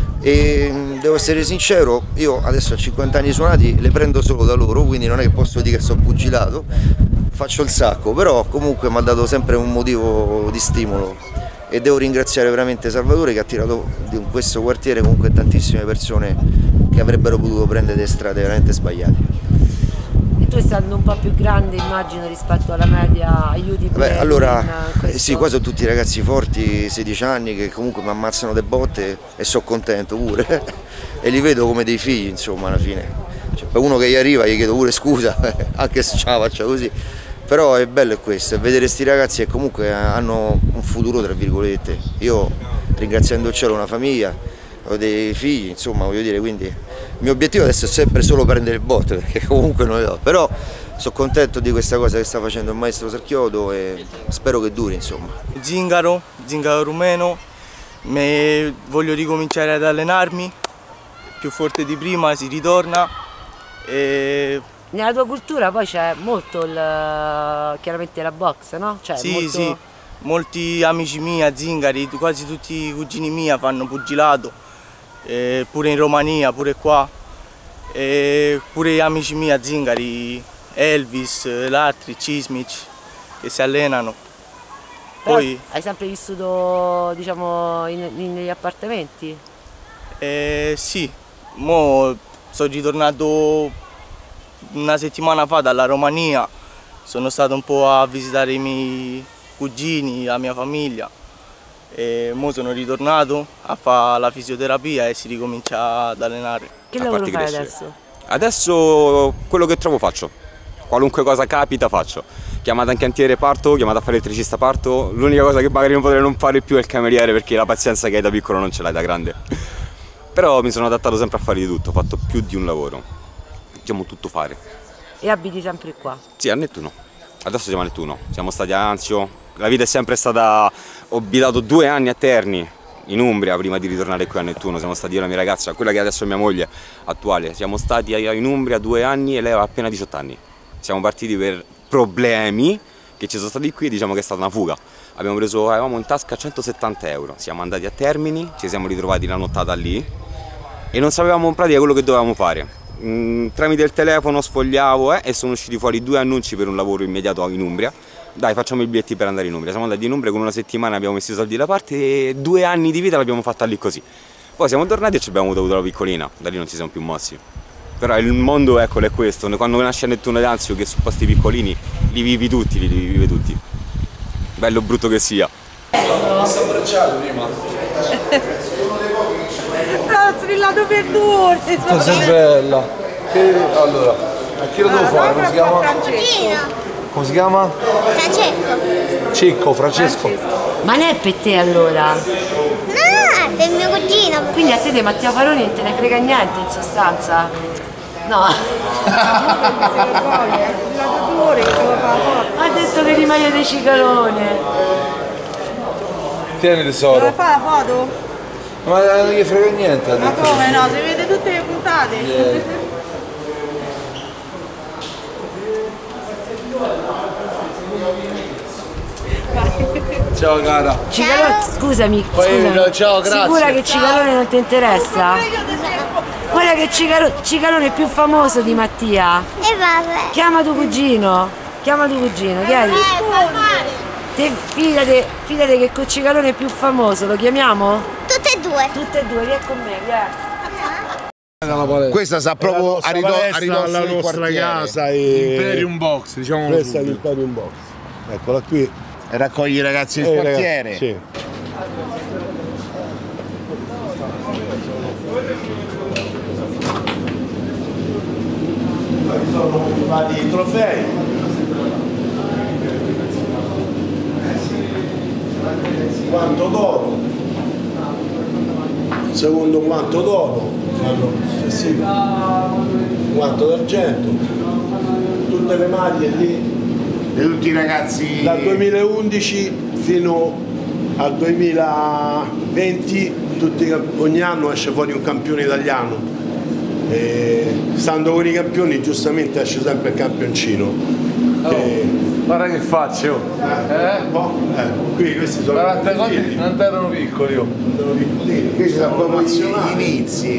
E devo essere sincero, io adesso a 50 anni suonati le prendo solo da loro, quindi non è che posso dire che sono pugilato, faccio il sacco, però comunque mi ha dato sempre un motivo di stimolo e devo ringraziare veramente Salvatore che ha tirato in questo quartiere comunque tantissime persone che avrebbero potuto prendere delle strade veramente sbagliate. E tu, essendo un po' più grande, immagino, rispetto alla media, aiuti pure? Beh, allora, sì, qua sono tutti ragazzi forti, 16 anni, che comunque mi ammazzano de botte e sono contento pure e li vedo come dei figli, insomma, alla fine. Cioè, per uno che gli arriva gli chiedo pure scusa, anche se ce la faccio così. Però è bello questo, è vedere questi ragazzi che comunque hanno un futuro, tra virgolette. Io, ringraziando il cielo, una famiglia, ho dei figli, insomma, voglio dire, quindi il mio obiettivo adesso è sempre solo prendere il botte, perché comunque non le do. Però sono contento di questa cosa che sta facendo il maestro Sarchiodo e spero che duri, insomma. Zingaro rumeno, voglio ricominciare ad allenarmi, più forte di prima, si ritorna. Nella tua cultura poi c'è molto chiaramente la box, no? Cioè, sì, molto... sì, molti amici miei a Zingari, quasi tutti i cugini miei fanno pugilato, pure in Romania, pure qua, pure gli amici miei a Zingari, Elvis, Latri, Cismic, che si allenano. Però poi, hai sempre vissuto, diciamo, negli appartamenti? Sì, mo sono ritornato una settimana fa dalla Romania, sono stato un po' a visitare i miei cugini, la mia famiglia e mo sono ritornato a fare la fisioterapia e si ricomincia ad allenare. Che lavoro fai adesso? Adesso quello che trovo faccio, qualunque cosa capita faccio. Chiamata in cantiere parto, chiamata a fare elettricista parto, l'unica cosa che magari non potrei non fare più è il cameriere perché la pazienza che hai da piccolo non ce l'hai da grande. Però mi sono adattato sempre a fare di tutto, ho fatto più di un lavoro. Possiamo tutto fare. E abiti sempre qua? Sì, a Nettuno. Adesso siamo a Nettuno. Siamo stati a Anzio. La vita è sempre stata... Ho abitato 2 anni a Terni, in Umbria, prima di ritornare qui a Nettuno. Siamo stati io e la mia ragazza, quella che adesso è mia moglie attuale. Siamo stati in Umbria 2 anni e lei aveva appena 18 anni. Siamo partiti per problemi che ci sono stati qui, diciamo che è stata una fuga. Avevamo in tasca 170 euro. Siamo andati a Termini, ci siamo ritrovati la nottata lì e non sapevamo in pratica quello che dovevamo fare. Tramite il telefono sfogliavo e sono usciti fuori 2 annunci per un lavoro immediato in Umbria. Dai, facciamo i biglietti per andare in Umbria. Siamo andati in Umbria, con una settimana abbiamo messo i soldi da parte e 2 anni di vita l'abbiamo fatta lì così. Poi siamo tornati e ci abbiamo avuto la piccolina, da lì non ci siamo più mossi. Però il mondo, eccolo, è questo. Quando nasce a Nettuno d'Anzio, che su posti piccolini li vivi tutti, li vive tutti. Bello o brutto che sia. L'ho abbracciato prima. Ho strillato per 2 ore. Cosa bella. Allora, chi lo devo fare? Come si chiama? Come si chiama? Francesco. Cicco, Francesco. Ma non è per te allora? No, è mio cugino. Quindi a te di Mattia Faroni non te ne frega niente in sostanza? No. Ha detto che rimane di Cicalone. Tieni tesoro. Dove fa la foto? Ma non gli frega niente. Ma come no? Si vede tutte le puntate. Ciao cara. Scusami, ciao, grazie. Sicura che Cicalone non ti interessa? Guarda che Cicalone è più famoso di Mattia. E vabbè. Chiama tuo cugino, chiedi. Fidate che con Cicalone è più famoso, lo chiamiamo? Tutte e due. Tutte e due, vieni con me, vieni. Questa sta proprio a ridosso alla del nostra quartiere. casa e Imperium Box, diciamo. Questa è l'Imperium Box. Eccola qui. E raccogli i ragazzi del quartiere. Sì. Sono i vari trofei. Quanto d'oro. Il secondo quanto d'oro. Quanto d'argento. Tutte le maglie lì. E tutti i ragazzi. Dal 2011 fino al 2020 ogni anno esce fuori un campione italiano. E stando con i campioni giustamente esce sempre il campioncino. Guarda che faccio. Qui questi sono non erano piccoli. Questi sono proprio gli inizi.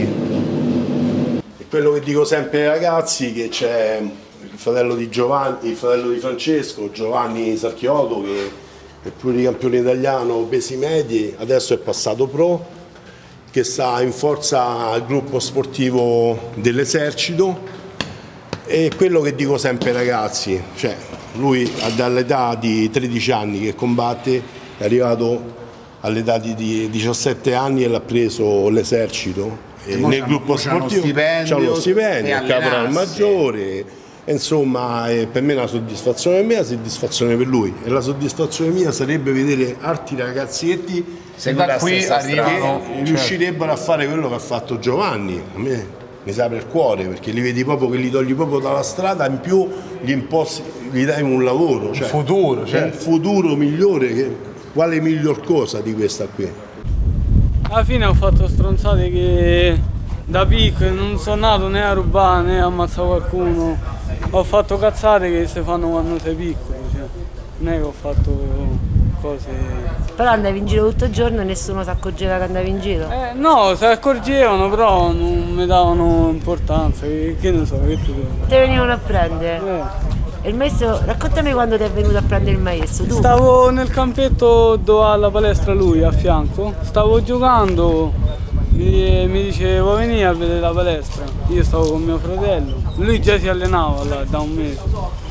E quello che dico sempre ai ragazzi che c'è il fratello di Giovanni, il fratello di Francesco, Giovanni Sarchiotto, che è pluricampione italiano pesi medi, adesso è passato pro, che sta in forza al gruppo sportivo dell'esercito. E quello che dico sempre ai ragazzi, cioè lui dall'età di 13 anni che combatte, è arrivato all'età di 17 anni e l'ha preso l'esercito. Nel gruppo sportivo c'ha lo stipendio, il caporal maggiore. Insomma, per me è una soddisfazione mia, una soddisfazione per lui, e la soddisfazione mia sarebbe vedere altri ragazzetti Se da qui arrivano, riuscirebbero a fare quello che ha fatto Giovanni. A me mi sa per il cuore, perché li vedi proprio che li togli proprio dalla strada, in più gli dai un lavoro, cioè, futuro, certo. Un futuro migliore. Quale miglior cosa di questa qui? Alla fine ho fatto stronzate che da piccolo non sono nato né a rubare né a ammazzare qualcuno. Ho fatto cazzate che si fanno quando sei piccolo, cioè, non è che ho fatto cose. Però andavi in giro tutto il giorno e nessuno si accorgeva che andavi in giro? No, si accorgevano, però non mi davano importanza, che ne so, che tu. Te venivano a prendere? E il maestro, raccontami quando ti è venuto a prendere il maestro, tu? Stavo nel campetto dove ha la palestra lui, a fianco, stavo giocando, mi dice vuoi venire a vedere la palestra? Io stavo con mio fratello, lui già si allenava là da un mese.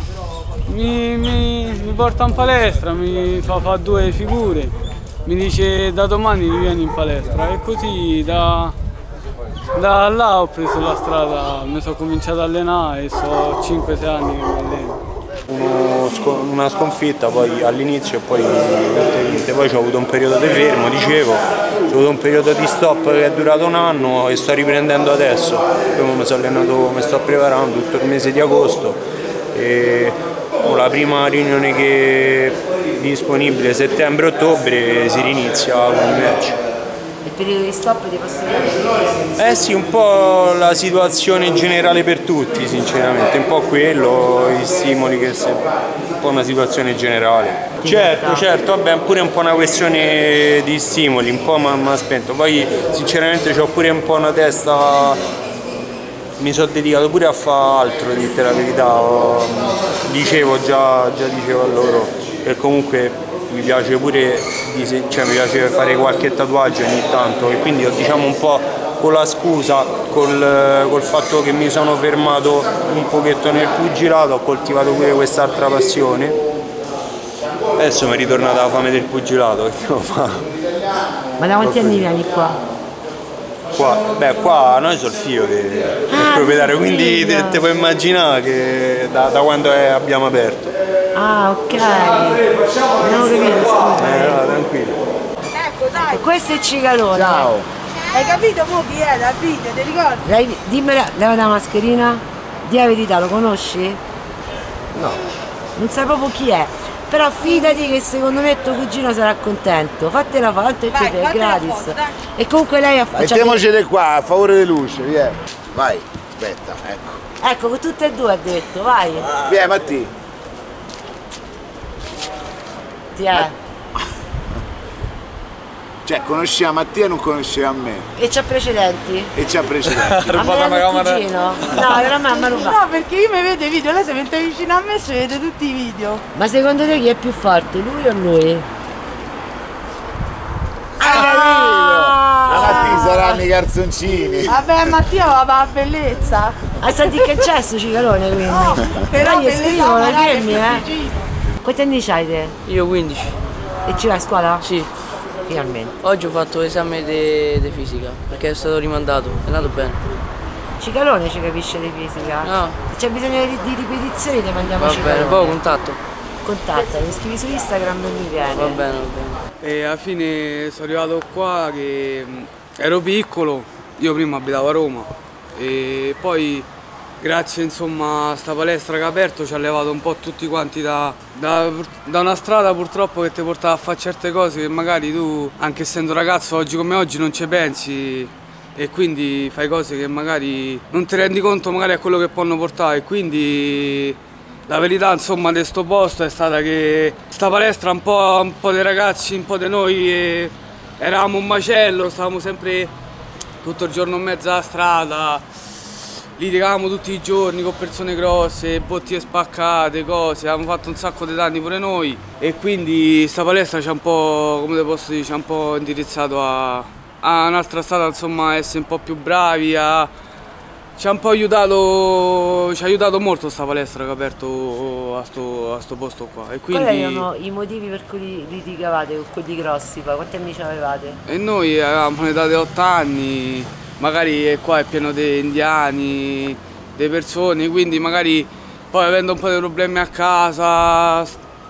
Mi porta in palestra, mi fa fare 2 figure, mi dice da domani vieni in palestra, e così da là ho preso la strada, mi sono cominciato ad allenare e so 5-6 anni che mi alleno. Una sconfitta poi all'inizio e poi vinte. Poi ho avuto un periodo di fermo, dicevo, ho avuto un periodo di stop che è durato un anno e sto riprendendo adesso. Poi mi sono allenato, mi sto preparando tutto il mese di agosto e la prima riunione che è disponibile settembre-ottobre si rinizia con i match. Il periodo di stop ti posso dire? Sì, un po' la situazione generale per tutti, sinceramente, un po' quello, gli stimoli, che un po' una situazione generale. Certo, vabbè, pure un po' una questione di stimoli, un po' mi ha spento, poi sinceramente ho pure un po' una testa, mi sono dedicato pure a fare altro, di dire la verità, già dicevo a loro, che comunque mi piace pure, mi piace fare qualche tatuaggio ogni tanto, e quindi diciamo un po' con la scusa, col fatto che mi sono fermato un pochetto nel pugilato, ho coltivato pure quest'altra passione. Adesso mi è ritornata la fame del pugilato, che devo fare? Ma da quanti anni vieni qua? qua, beh qua noi sono il figlio del proprietario, quindi ti puoi immaginare che da quando abbiamo aperto. Ah, ok. Non ho capito, scusa. No, tranquillo. Ecco, dai. Questo è Cicalone. Ciao. Hai capito mo chi è dal video, ti ricordi? Lei, dimmela, leva la mascherina. Di la verità, lo conosci? No. Non sai proprio chi è. Però fidati che secondo me tuo cugino sarà contento. Fatela fa, tanto è gratis. Foto, dai. E comunque lei ha fatto. Mettiamocele qua, a favore di luce, vieni. Vai, aspetta, ecco. Ecco, con tutte e due ha detto, vai. Vieni, Matti. Ti è. Cioè, conosceva Mattia e non conosceva me. E c'ha precedenti? E c'ha precedenti. A me era il cugino? No, era me, ma rubato. No, perché io mi vedo i video, lei si mette vicino a me e si vede tutti i video. Ma secondo te chi è più forte, lui o lui? A Mattia saranno i calzoncini. Vabbè, Mattia va per la bellezza. Ah, senti che c'è sto Cicalone quindi? No, però gli scrivono le femmine, eh. Quanti anni c'hai te? Io 15. E ci vai a scuola? Sì. Finalmente. Oggi ho fatto l'esame di fisica perché è stato rimandato, è andato bene. Cicalone ci capisce di fisica? No. Se c'è bisogno di ripetizioni ti mandiamo Va Cicalone. bene, poi contatto. Contatta, mi scrivi su Instagram e mi viene. Va bene, va bene. E alla fine sono arrivato qua che ero piccolo, io prima abitavo a Roma e poi grazie insomma a sta palestra che ha aperto ci ha levato un po' tutti quanti da una strada purtroppo che ti portava a fare certe cose che magari tu, anche essendo ragazzo oggi come oggi, non ci pensi e quindi fai cose che magari non ti rendi conto magari a quello che possono portare e quindi la verità insomma di sto posto è stata che sta palestra un po' dei ragazzi, un po' di noi eravamo un macello, stavamo sempre tutto il giorno in mezzo alla strada, litigavamo tutti i giorni con persone grosse, bottiglie spaccate, cose, abbiamo fatto un sacco di danni pure noi e quindi sta palestra ci ha un po', come te posso dire, ci ha un po' indirizzato a un'altra strada, insomma, a essere un po' più bravi, ci ha un po' aiutato, ci ha aiutato molto sta palestra che ha aperto a sto posto qua. E quindi... Quali erano i motivi per cui litigavate con quelli grossi? Poi? Quanti anni ce l'avevate? E noi avevamo un'età di 8 anni, magari qua è pieno di indiani, di persone, quindi magari poi avendo un po' di problemi a casa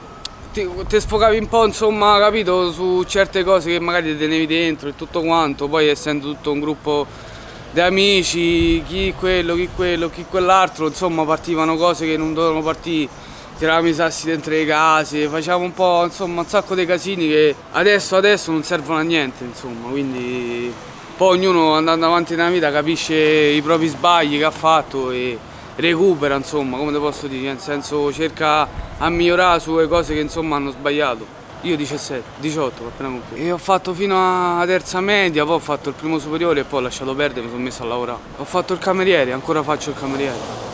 ti sfogavi un po', insomma, capito, su certe cose che magari ti tenevi dentro e tutto quanto, poi essendo tutto un gruppo di amici, chi quello, chi quell'altro, insomma partivano cose che non dovevano partire, tiravamo i sassi dentro le case, facevamo un po', insomma, un sacco di casini che adesso non servono a niente, insomma, quindi poi ognuno andando avanti nella vita capisce i propri sbagli che ha fatto e recupera, insomma, come te posso dire, nel senso cerca a migliorare sulle cose che insomma hanno sbagliato. Io 17, 18 appena compiuto. E ho fatto fino a terza media, poi ho fatto il primo superiore e poi ho lasciato perdere, mi sono messo a lavorare. Ho fatto il cameriere, ancora faccio il cameriere.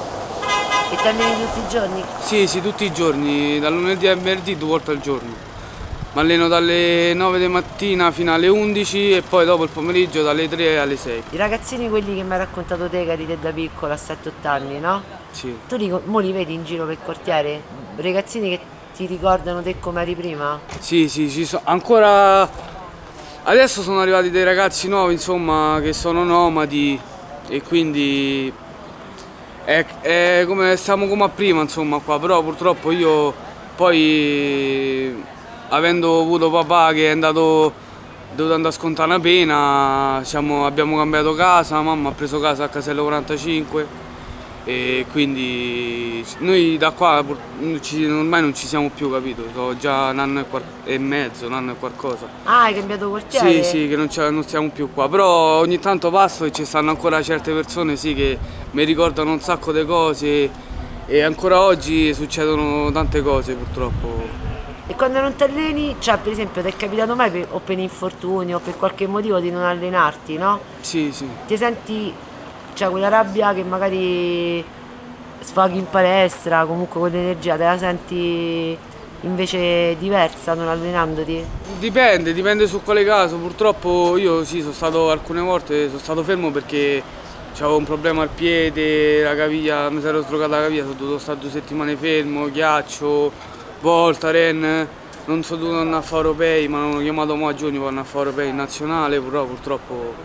E ti alleni tutti i giorni? Sì, tutti i giorni, dal lunedì al venerdì 2 volte al giorno. Mi alleno dalle 9 di mattina fino alle 11 e poi dopo il pomeriggio dalle 3 alle 6. I ragazzini quelli che mi hai raccontato te, che eri te da piccola a 7-8 anni, no? Sì. Tu mo li vedi in giro per il quartiere? Ragazzini che ti ricordano te come eri prima? Sì, ci sono. Ancora adesso sono arrivati dei ragazzi nuovi, insomma, che sono nomadi e quindi è come stiamo come a prima, insomma, qua, però purtroppo io poi avendo avuto papà che è dovuto andare a scontare una pena, abbiamo cambiato casa, mamma ha preso casa a Casello 45 e quindi noi da qua ormai non ci siamo più, capito? Sono già un anno e mezzo, un anno e qualcosa. Ah, hai cambiato quartiere? Sì, che non stiamo più qua, però ogni tanto passo e ci stanno ancora certe persone sì, che mi ricordano un sacco di cose e ancora oggi succedono tante cose purtroppo. E quando non ti alleni, cioè per esempio ti è capitato mai o per infortunio o per qualche motivo di non allenarti, no? Sì. Ti senti, cioè quella rabbia che magari sfoghi in palestra, comunque quell'energia, te la senti invece diversa non allenandoti? Dipende su quale caso, purtroppo io sì, alcune volte sono stato fermo perché avevo un problema al piede, la caviglia, mi ero sdrogata la caviglia, sono dovuto stare 2 settimane fermo, ghiaccio, Voltaren, non sono dovuto andare a fare europei, ma hanno chiamato mo a giugno per andare a fare europei in nazionale, però purtroppo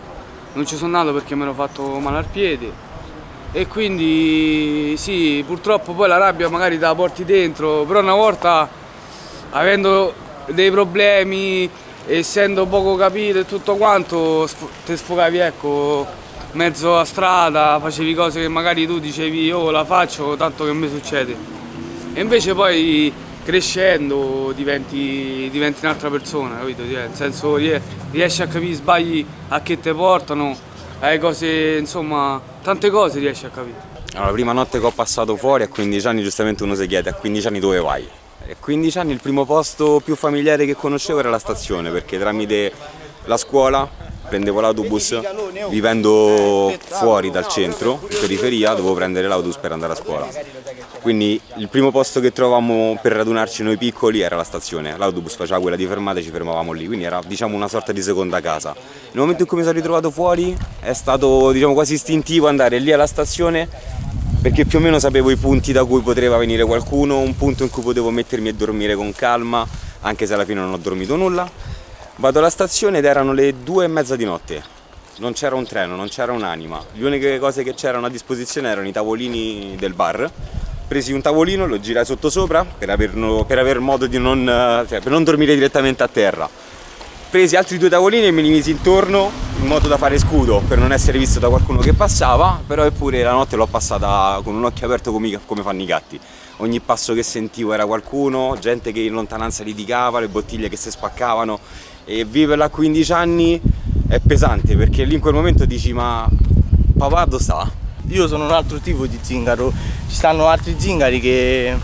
non ci sono nato perché mi ero fatto male al piede. E quindi sì, purtroppo poi la rabbia magari te la porti dentro, però una volta avendo dei problemi, essendo poco capito e tutto quanto, ti sfogavi, ecco, mezzo a strada, facevi cose che magari tu dicevi io la faccio, tanto che mi succede. E invece poi crescendo diventi un'altra persona, capito? Nel senso riesci a capire i sbagli a che ti portano, cose, insomma, tante cose riesci a capire. Allora, la prima notte che ho passato fuori a 15 anni, giustamente uno si chiede a 15 anni dove vai? A 15 anni il primo posto più familiare che conoscevo era la stazione, perché tramite la scuola prendevo l'autobus, vivendo fuori dal centro, in periferia, dovevo prendere l'autobus per andare a scuola. Quindi il primo posto che trovavamo per radunarci noi piccoli era la stazione, l'autobus faceva quella di fermata e ci fermavamo lì, quindi era, diciamo, una sorta di seconda casa. Nel momento in cui mi sono ritrovato fuori è stato, diciamo, quasi istintivo andare lì alla stazione, perché più o meno sapevo i punti da cui poteva venire qualcuno, un punto in cui potevo mettermi e dormire con calma, anche se alla fine non ho dormito nulla. Vado alla stazione ed erano le 2:30 di notte, non c'era un treno, non c'era un'anima, le uniche cose che c'erano a disposizione erano i tavolini del bar. Presi un tavolino, lo girai sottosopra per aver modo di per non dormire direttamente a terra. Presi altri 2 tavolini e me li misi intorno in modo da fare scudo per non essere visto da qualcuno che passava, però eppure la notte l'ho passata con un occhio aperto come fanno i gatti. Ogni passo che sentivo era qualcuno, gente che in lontananza litigava, le bottiglie che si spaccavano, e viverla a 15 anni è pesante, perché lì in quel momento dici ma papà dove sta? Io sono un altro tipo di zingaro, ci stanno altri zingari che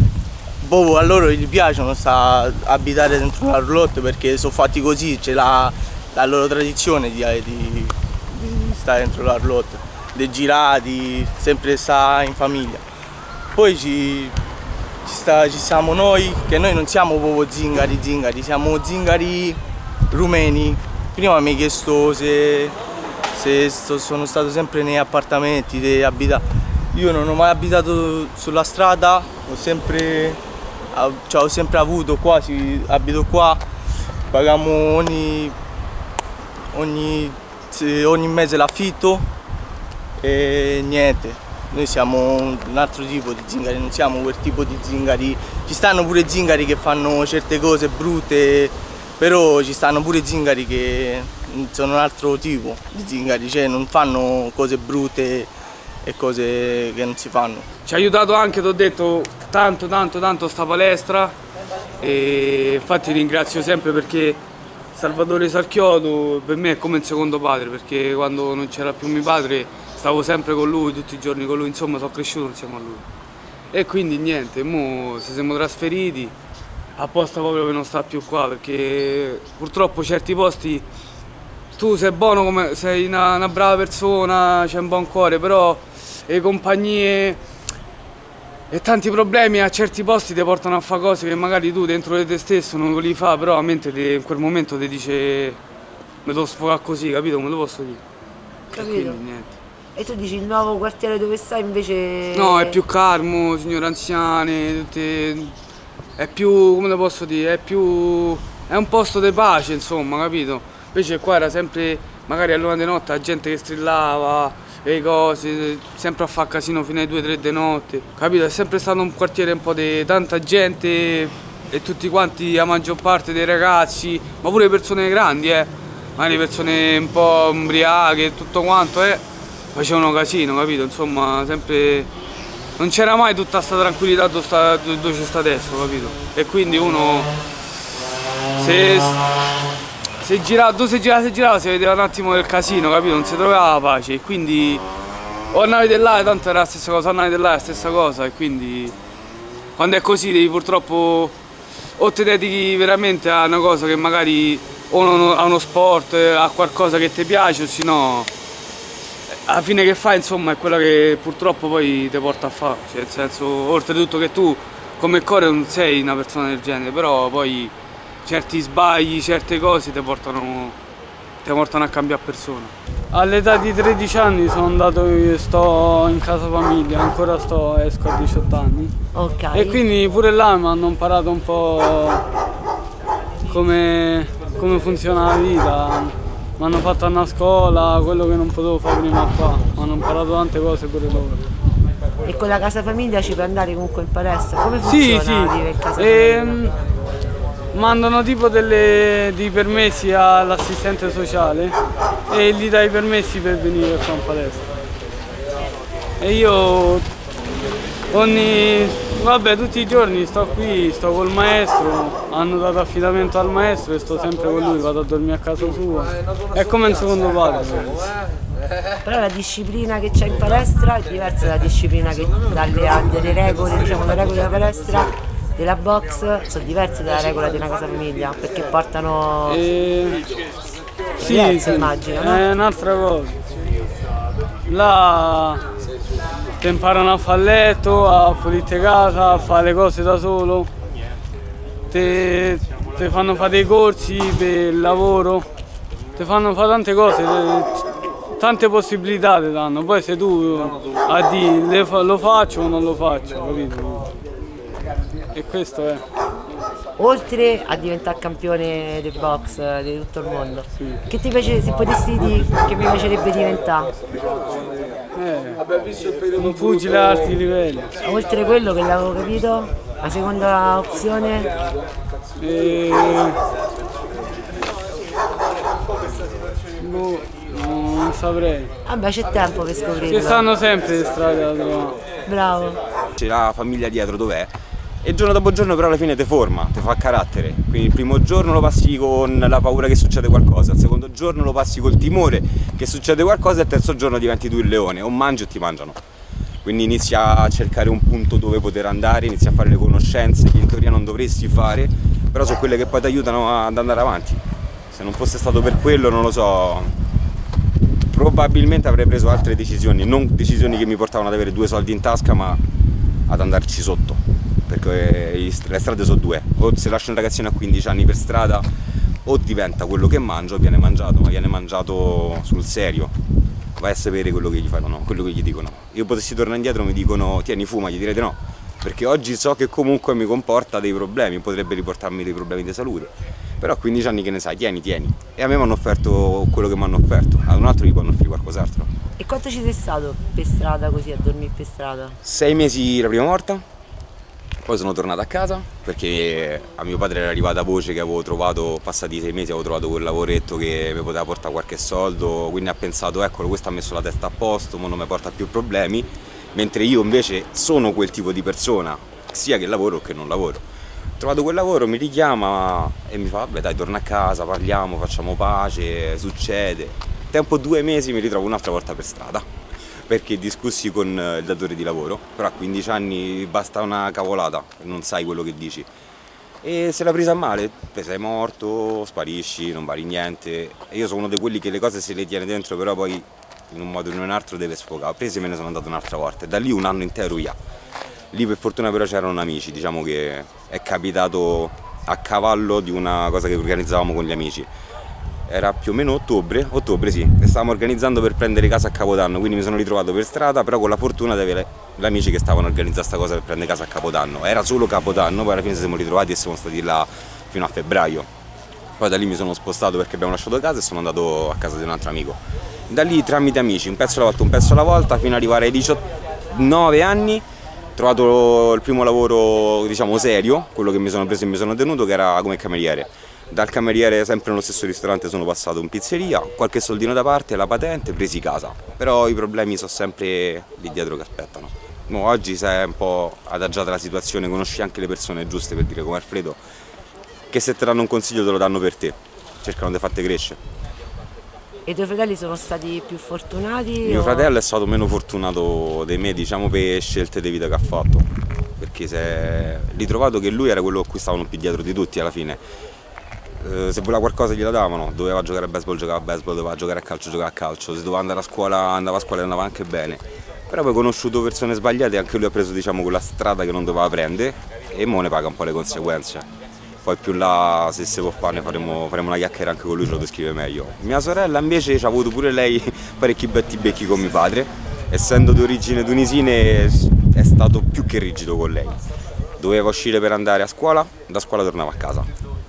a loro gli piacciono abitare dentro la roulotte perché sono fatti così, c'è la loro tradizione di stare dentro la roulotte, di girare, sempre stare in famiglia. Poi ci siamo noi, che noi non siamo proprio zingari, siamo zingari rumeni. Prima mi hai chiesto se sono stato sempre nei appartamenti, io non ho mai abitato sulla strada, ho sempre avuto qua, abito qua, paghiamo ogni mese l'affitto e niente. Noi siamo un altro tipo di zingari, non siamo quel tipo di zingari. Ci stanno pure zingari che fanno certe cose brutte, però ci stanno pure zingari che sono un altro tipo di zingari, cioè non fanno cose brutte e cose che non si fanno. Ci ha aiutato anche, ti ho detto, tanto sta palestra, e infatti ringrazio sempre perché Salvatore Sarchiodo per me è come un secondo padre, perché quando non c'era più mio padre stavo sempre con lui, tutti i giorni con lui, insomma sono cresciuto insieme a lui. E quindi niente, mo ci siamo trasferiti apposta proprio per non stare più qua, perché purtroppo certi posti tu sei buono, sei una brava persona, c'è un buon cuore, però le compagnie e tanti problemi a certi posti ti portano a fare cose che magari tu dentro di te stesso non volevi fare, però la mente in quel momento ti dice mi devo sfogare così, capito? Come lo posso dire? Capito? E quindi niente. E tu dici il nuovo quartiere dove stai invece... No, è più calmo, signore anziane, è più, come lo posso dire, è un posto di pace, insomma, capito? Invece qua era sempre, magari all'una di notte, la gente che strillava, le cose, sempre a fare casino fino alle 2-3 di notte, capito? È sempre stato un quartiere un po' di tanta gente e tutti quanti, la maggior parte dei ragazzi, ma pure persone grandi, magari persone un po' ubriache e tutto quanto, facevano casino, capito? Insomma, sempre non c'era mai tutta sta tranquillità dove c'è sta adesso, capito? E quindi uno se girava, si vedeva un attimo del casino, capito? Non si trovava la pace, e quindi o andavi di là tanto era la stessa cosa, andavi di là è la stessa cosa, e quindi quando è così devi purtroppo o ti dedichi veramente a una cosa che magari o a uno sport, a qualcosa che ti piace, o se no alla fine che fai, insomma, è quella che purtroppo poi ti porta a fare, cioè, nel senso, oltretutto che tu come core non sei una persona del genere, però poi certi sbagli, certe cose ti portano a cambiare persona. All'età di 13 anni sono andato, sto in casa famiglia, ancora esco a 18 anni. Ok. E quindi pure là mi hanno imparato un po' come funziona la vita. mi hanno fatto andare a scuola, quello che non potevo fare prima qua, mi hanno imparato tante cose pure loro. E con la casa famiglia ci puoi andare comunque in palestra? Come funziona vivere in casa famiglia? Mandano tipo dei permessi all'assistente sociale e gli dai i permessi per venire qua in palestra. E io tutti i giorni sto qui, sto col maestro, hanno dato affidamento al maestro e sto sempre con lui, vado a dormire a casa sua. È come un secondo padre. Però la disciplina che c'è in palestra è diversa dalla disciplina che delle regole, diciamo, le regole della palestra, della box, sono diverse dalla regola di una casa famiglia, perché portano sì, immagino, no? È un'altra cosa. Là ti imparano a fare letto, a pulire casa, a fare le cose da solo, ti fanno fare dei corsi per il lavoro, ti fanno fare tante cose. Tante possibilità ti danno, poi se tu a dire lo faccio o non lo faccio, capito? E questo è. Oltre a diventare campione del box di tutto il mondo, che ti piace, se potessi dire che mi piacerebbe diventare? Un pugile a alti livelli. Oltre quello che l'avevo capito, la seconda opzione? Non saprei. Vabbè, c'è tempo per scoprirlo. Ci stanno sempre le strade da trovare. Bravo. C'è la famiglia dietro dov'è? E giorno dopo giorno però alla fine ti forma, ti fa carattere. Quindi il primo giorno lo passi con la paura che succede qualcosa, il secondo giorno lo passi col timore che succede qualcosa e il terzo giorno diventi tu il leone, o mangi o ti mangiano. Quindi inizi a cercare un punto dove poter andare, inizi a fare le conoscenze che in teoria non dovresti fare, però sono quelle che poi ti aiutano ad andare avanti. Se non fosse stato per quello, non lo so, probabilmente avrei preso altre decisioni, non decisioni che mi portavano ad avere 2 soldi in tasca, ma ad andarci sotto, perché le strade sono 2, o se lascio un ragazzino a 15 anni per strada o diventa quello che mangio, viene mangiato, ma viene mangiato sul serio, vai a sapere quello che gli fanno, quello che gli dicono. Io potessi tornare indietro, mi dicono tieni fuma, gli direi di no, perché oggi so che comunque mi comporta dei problemi, potrebbe riportarmi dei problemi di salute. Però a 15 anni che ne sai, tieni. E a me mi hanno offerto quello che mi hanno offerto, ad un altro gli possono offrire qualcos'altro. E quanto ci sei stato per strada così, a dormire per strada? 6 mesi la prima volta, poi sono tornato a casa perché a mio padre era arrivata voce che avevo trovato, passati 6 mesi avevo trovato quel lavoretto che mi poteva portare qualche soldo, quindi ha pensato eccolo, questo ha messo la testa a posto, non mi porta più problemi, mentre io invece sono quel tipo di persona, sia che lavoro che non lavoro. Ho trovato quel lavoro, mi richiama e mi fa vabbè dai, torna a casa, parliamo, facciamo pace, succede. Tempo 2 mesi mi ritrovo un'altra volta per strada perché discussi con il datore di lavoro, però a 15 anni basta una cavolata, non sai quello che dici. E se l'ha presa male, te sei morto, sparisci, non vali niente. E io sono uno di quelli che le cose se le tiene dentro, però poi in un modo o in un altro deve sfogare. Presi me ne sono andato un'altra volta e da lì un anno intero via. Lì per fortuna però c'erano amici, diciamo che è capitato a cavallo di una cosa che organizzavamo con gli amici. Era più o meno ottobre sì, e stavamo organizzando per prendere casa a Capodanno, quindi mi sono ritrovato per strada, però con la fortuna di avere gli amici che stavano organizzando questa cosa per prendere casa a Capodanno. Era solo Capodanno, poi alla fine ci siamo ritrovati e siamo stati là fino a febbraio. Poi da lì mi sono spostato perché abbiamo lasciato casa e sono andato a casa di un altro amico. Da lì tramite amici, un pezzo alla volta, fino ad arrivare ai 19 anni. Ho trovato il primo lavoro, diciamo, serio, quello che mi sono preso e mi sono tenuto, che era come cameriere. Dal cameriere, sempre nello stesso ristorante, sono passato in pizzeria, qualche soldino da parte, la patente, presi casa. Però i problemi sono sempre lì dietro che aspettano. Oggi sei un po' adagiata la situazione, conosci anche le persone giuste, per dire, come Alfredo, che se te danno un consiglio te lo danno per te, cercano di farti crescere. E i tuoi fratelli sono stati più fortunati? Mio fratello è stato meno fortunato di me, diciamo, per scelte di vita che ha fatto, perché se l'ho trovato che lui era quello a cui stavano più dietro di tutti alla fine. Se voleva qualcosa gliela davano, doveva giocare a baseball, giocava a baseball, doveva giocare a calcio, giocava a calcio, se doveva andare a scuola, andava a scuola e andava anche bene. Però poi ho conosciuto persone sbagliate e anche lui ha preso, diciamo, quella strada che non doveva prendere e mo ne paga un po' le conseguenze. Poi più là, se si può fare, faremo una chiacchiera anche con lui, ce lo descrive meglio. Mia sorella invece ha avuto pure lei parecchi becchi con mio padre, essendo di origine tunisine è stato più che rigido con lei. Doveva uscire per andare a scuola, da scuola tornava a casa.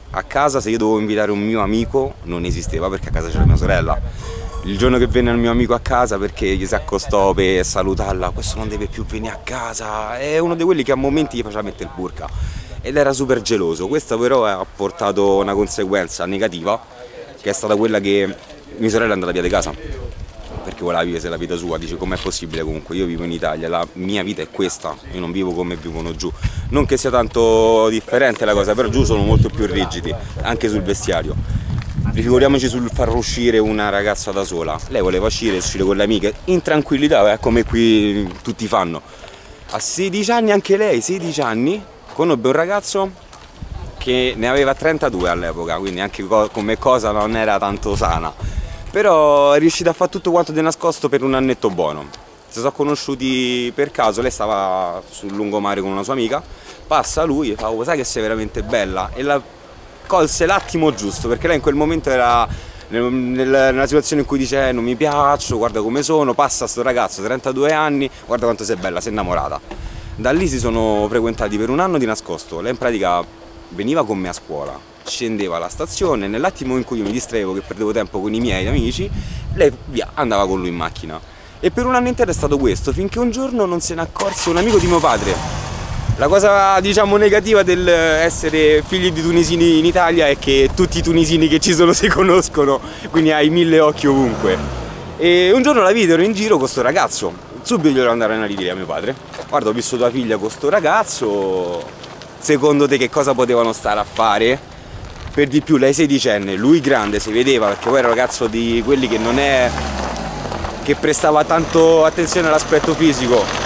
a casa se io dovevo invitare un mio amico non esisteva perché a casa c'era mia sorella. Il giorno che venne il mio amico a casa perché gli si accostò per salutarla, questo non deve più venire a casa, è uno di quelli che a momenti gli faceva mettere il burka ed era super geloso. Questo però ha portato una conseguenza negativa che è stata quella che mia sorella è andata via di casa perché voleva vivere la vita sua. Dice com'è possibile, comunque io vivo in Italia, la mia vita è questa, io non vivo come vivono giù. Non che sia tanto differente la cosa, però giù sono molto più rigidi anche sul vestiario. Rifiguriamoci sul far uscire una ragazza da sola. Lei voleva uscire con le amiche in tranquillità, come qui tutti fanno. A 16 anni anche lei, 16 anni, conobbe un ragazzo che ne aveva 32 all'epoca, quindi anche come cosa non era tanto sana. Però è riuscita a fare tutto quanto di nascosto per un annetto buono. Si sono conosciuti per caso, lei stava sul lungomare con una sua amica, passa lui e fa oh, sai che sei veramente bella, e la colse l'attimo giusto, perché lei in quel momento era nella situazione in cui dice non mi piaccio, guarda come sono, passa sto ragazzo, 32 anni, guarda quanto sei bella, sei innamorata. Da lì si sono frequentati per un anno di nascosto, lei in pratica veniva con me a scuola, scendeva alla stazione, nell'attimo in cui io mi distraevo, che perdevo tempo con i miei amici, lei via, andava con lui in macchina. E per un anno intero è stato questo, finché un giorno non se ne accorse un amico di mio padre. La cosa diciamo negativa dell'essere figli di tunisini in Italia è che tutti i tunisini che ci sono si conoscono, quindi hai 1000 occhi ovunque. E un giorno la videro in giro con sto ragazzo, subito glielo andarono a ridire a mio padre. Guarda, ho visto tua figlia con sto ragazzo, secondo te che cosa potevano stare a fare? Per di più lei 16enne, lui grande, si vedeva, perché poi era un ragazzo di quelli che non è che prestava tanto attenzione all'aspetto fisico.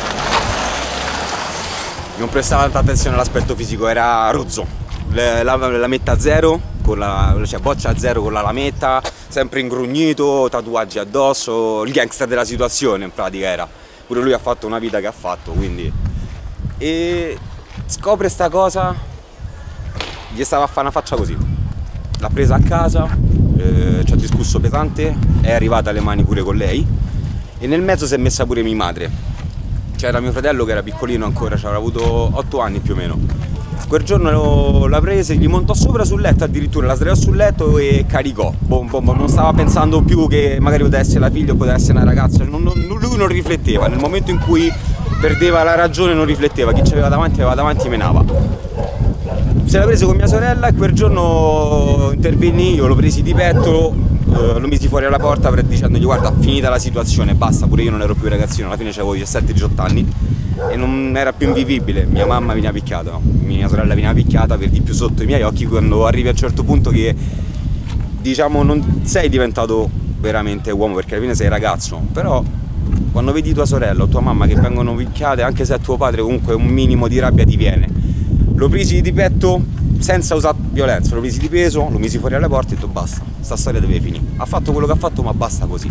Non prestava tanta attenzione all'aspetto fisico, era rozzo, la metta zero, cioè boccia zero con la lametta, sempre ingrugnito, tatuaggi addosso, il gangster della situazione in pratica era. Pure lui ha fatto una vita che ha fatto, quindi. E scopre sta cosa, gli stava a fare una faccia così. L'ha presa a casa, ci ha discusso pesante, è arrivata alle mani pure con lei e nel mezzo si è messa pure mia madre. C'era mio fratello che era piccolino ancora, ci avrà avuto 8 anni più o meno. Quel giorno la prese, gli montò sopra sul letto, addirittura la sdraiò sul letto e caricò. Non stava pensando più che magari poteva essere la figlia o poteva essere una ragazza, lui non rifletteva, nel momento in cui perdeva la ragione non rifletteva, chi ci aveva davanti menava. Se la prese con mia sorella e quel giorno intervenni io, l'ho presi di petto, lo misi fuori alla porta dicendogli guarda, finita la situazione, basta, pure io non ero più ragazzino, alla fine avevo 17-18 anni e non era più invivibile, mia mamma veniva picchiata, no? Mia sorella veniva picchiata per di più sotto i miei occhi quando arrivi a un certo punto che diciamo non sei diventato veramente uomo perché alla fine sei ragazzo, però quando vedi tua sorella o tua mamma che vengono picchiate, anche se è tuo padre, comunque un minimo di rabbia ti viene. Lo presi di petto senza usare violenza, lo presi di peso, lo misi fuori alle porte e ho detto basta, sta storia deve finire. Ha fatto quello che ha fatto ma basta così.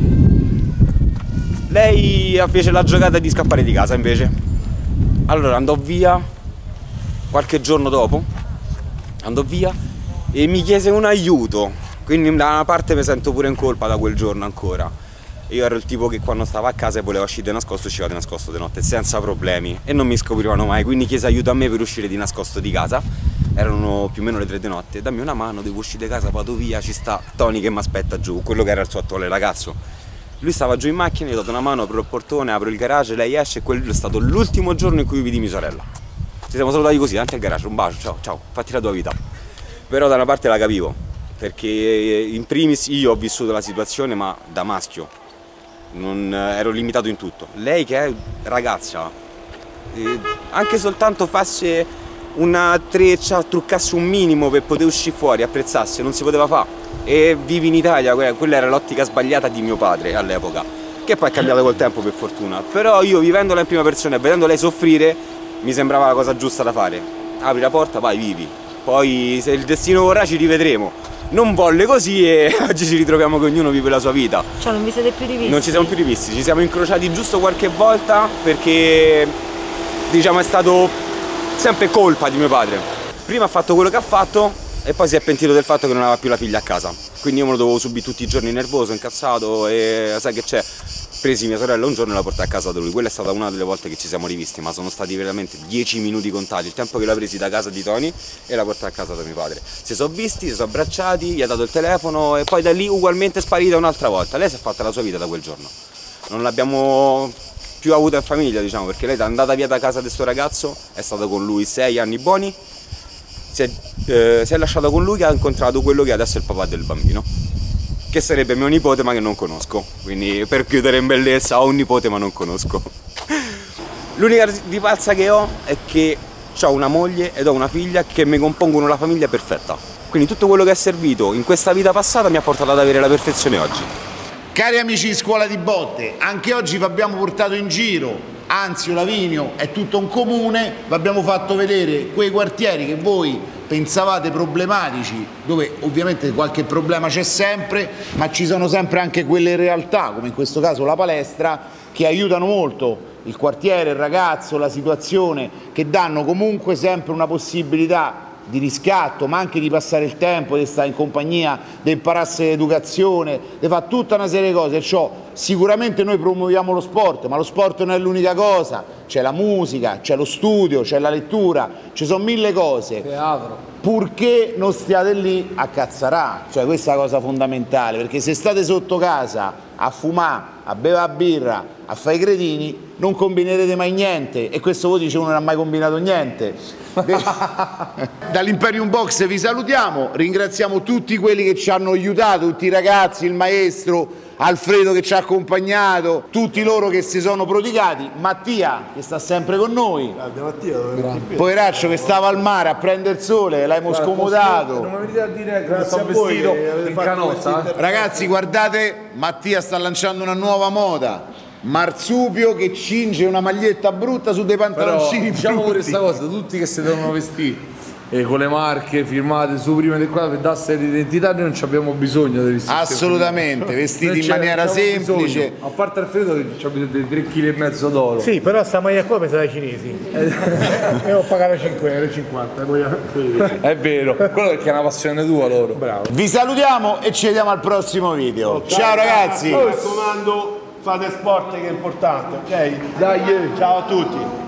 Lei fece la giocata di scappare di casa invece. Allora andò via, qualche giorno dopo, andò via e mi chiese un aiuto. Quindi da una parte mi sento pure in colpa da quel giorno ancora. Io ero il tipo che quando stava a casa e voleva uscire di nascosto, usciva di nascosto di notte senza problemi e non mi scoprivano mai, quindi chiese aiuto a me per uscire di nascosto di casa. Erano più o meno le 3 di notte, dammi una mano, devo uscire di casa, vado via, ci sta Tony che mi aspetta giù, quello che era il suo attuale ragazzo. Lui stava giù in macchina, gli ho dato una mano, apro il portone, apro il garage, lei esce e quello è stato l'ultimo giorno in cui vidi mia sorella. Ci siamo salutati così, davanti al garage, un bacio, ciao, ciao, fatti la tua vita. Però da una parte la capivo, perché in primis io ho vissuto la situazione ma da maschio. Non ero limitato in tutto. Lei che è ragazza, anche soltanto fosse una treccia, truccasse un minimo per poter uscire fuori, apprezzasse, non si poteva fare. E vivi in Italia, quella era l'ottica sbagliata di mio padre all'epoca, che poi è cambiata col tempo per fortuna. Però io vivendola in prima persona e vedendo lei soffrire, mi sembrava la cosa giusta da fare. Apri la porta, vai, vivi. Poi se il destino vorrà ci rivedremo. Non volle così e oggi ci ritroviamo che ognuno vive la sua vita. Cioè non vi siete più rivisti? Non ci siamo più rivisti, ci siamo incrociati giusto qualche volta perché diciamo è stato sempre colpa di mio padre. Prima ha fatto quello che ha fatto e poi si è pentito del fatto che non aveva più la figlia a casa. Quindi io me lo dovevo subire tutti i giorni nervoso, incazzato e sai che c'è. presi mia sorella un giorno e la portai a casa da lui. Quella è stata una delle volte che ci siamo rivisti, ma sono stati veramente 10 minuti contati, il tempo che l'ha presi da casa di Tony e la portai a casa da mio padre. Si sono visti, si sono abbracciati, gli ha dato il telefono e poi da lì ugualmente sparita un'altra volta. Lei si è fatta la sua vita da quel giorno. Non l'abbiamo più avuta in famiglia, diciamo, perché lei è andata via da casa di questo ragazzo, è stata con lui 6 anni buoni, si è lasciata con lui, che ha incontrato quello che adesso è il papà del bambino, che sarebbe mio nipote ma che non conosco, quindi per chiudere in bellezza ho un nipote ma non conosco. L'unica ripalza che ho è che ho una moglie ed ho una figlia che mi compongono la famiglia perfetta, quindi tutto quello che è servito in questa vita passata mi ha portato ad avere la perfezione oggi. Cari amici di Scuola di Botte, anche oggi vi abbiamo portato in giro, Anzio, Lavinio, è tutto un comune, vi abbiamo fatto vedere quei quartieri che voi pensavate problematici, dove ovviamente qualche problema c'è sempre, ma ci sono sempre anche quelle realtà, come in questo caso la palestra, che aiutano molto il quartiere, il ragazzo, la situazione, che danno comunque sempre una possibilità di riscatto, ma anche di passare il tempo, di stare in compagnia, di impararsi l'educazione, di fare tutta una serie di cose. Perciò sicuramente noi promuoviamo lo sport, ma lo sport non è l'unica cosa, c'è la musica, c'è lo studio, c'è la lettura, ci sono mille cose. Teatro. Purché non stiate lì a cazzarà, cioè questa è la cosa fondamentale, perché se state sotto casa a fumare, a bere la birra, a fare i cretini, non combinerete mai niente, e questo voi dice uno non ha mai combinato niente. Dall'Imperium Box vi salutiamo, ringraziamo tutti quelli che ci hanno aiutato, tutti i ragazzi, il maestro Alfredo che ci ha accompagnato, tutti loro che si sono prodigati, Mattia che sta sempre con noi, poveraccio che stava al mare a prendere il sole, l'abbiamo scomodato. Non mi venite a dire grazie a voi in canotta. Ragazzi, guardate, Mattia sta lanciando una nuova moda, Marsupio che cinge una maglietta brutta su dei pantaloncini. Però, diciamo pure questa cosa, tutti che si devono vestire con le marche firmate su prima di qua per darsi l'identità, noi non abbiamo bisogno di assolutamente, vestiti in maniera semplice. Bisogno. A parte Alfredo che c'ha bisogno di 3,5 kg d'oro. Sì, però sta maglia qua mi sa dai cinesi. E ho pagato 5,50 €. È vero, quello perché è una passione tua loro. Bravo. Vi salutiamo e ci vediamo al prossimo video. Ciao ragazzi. Mi raccomando, fate sport che è importante, ok? Dai, ciao a tutti.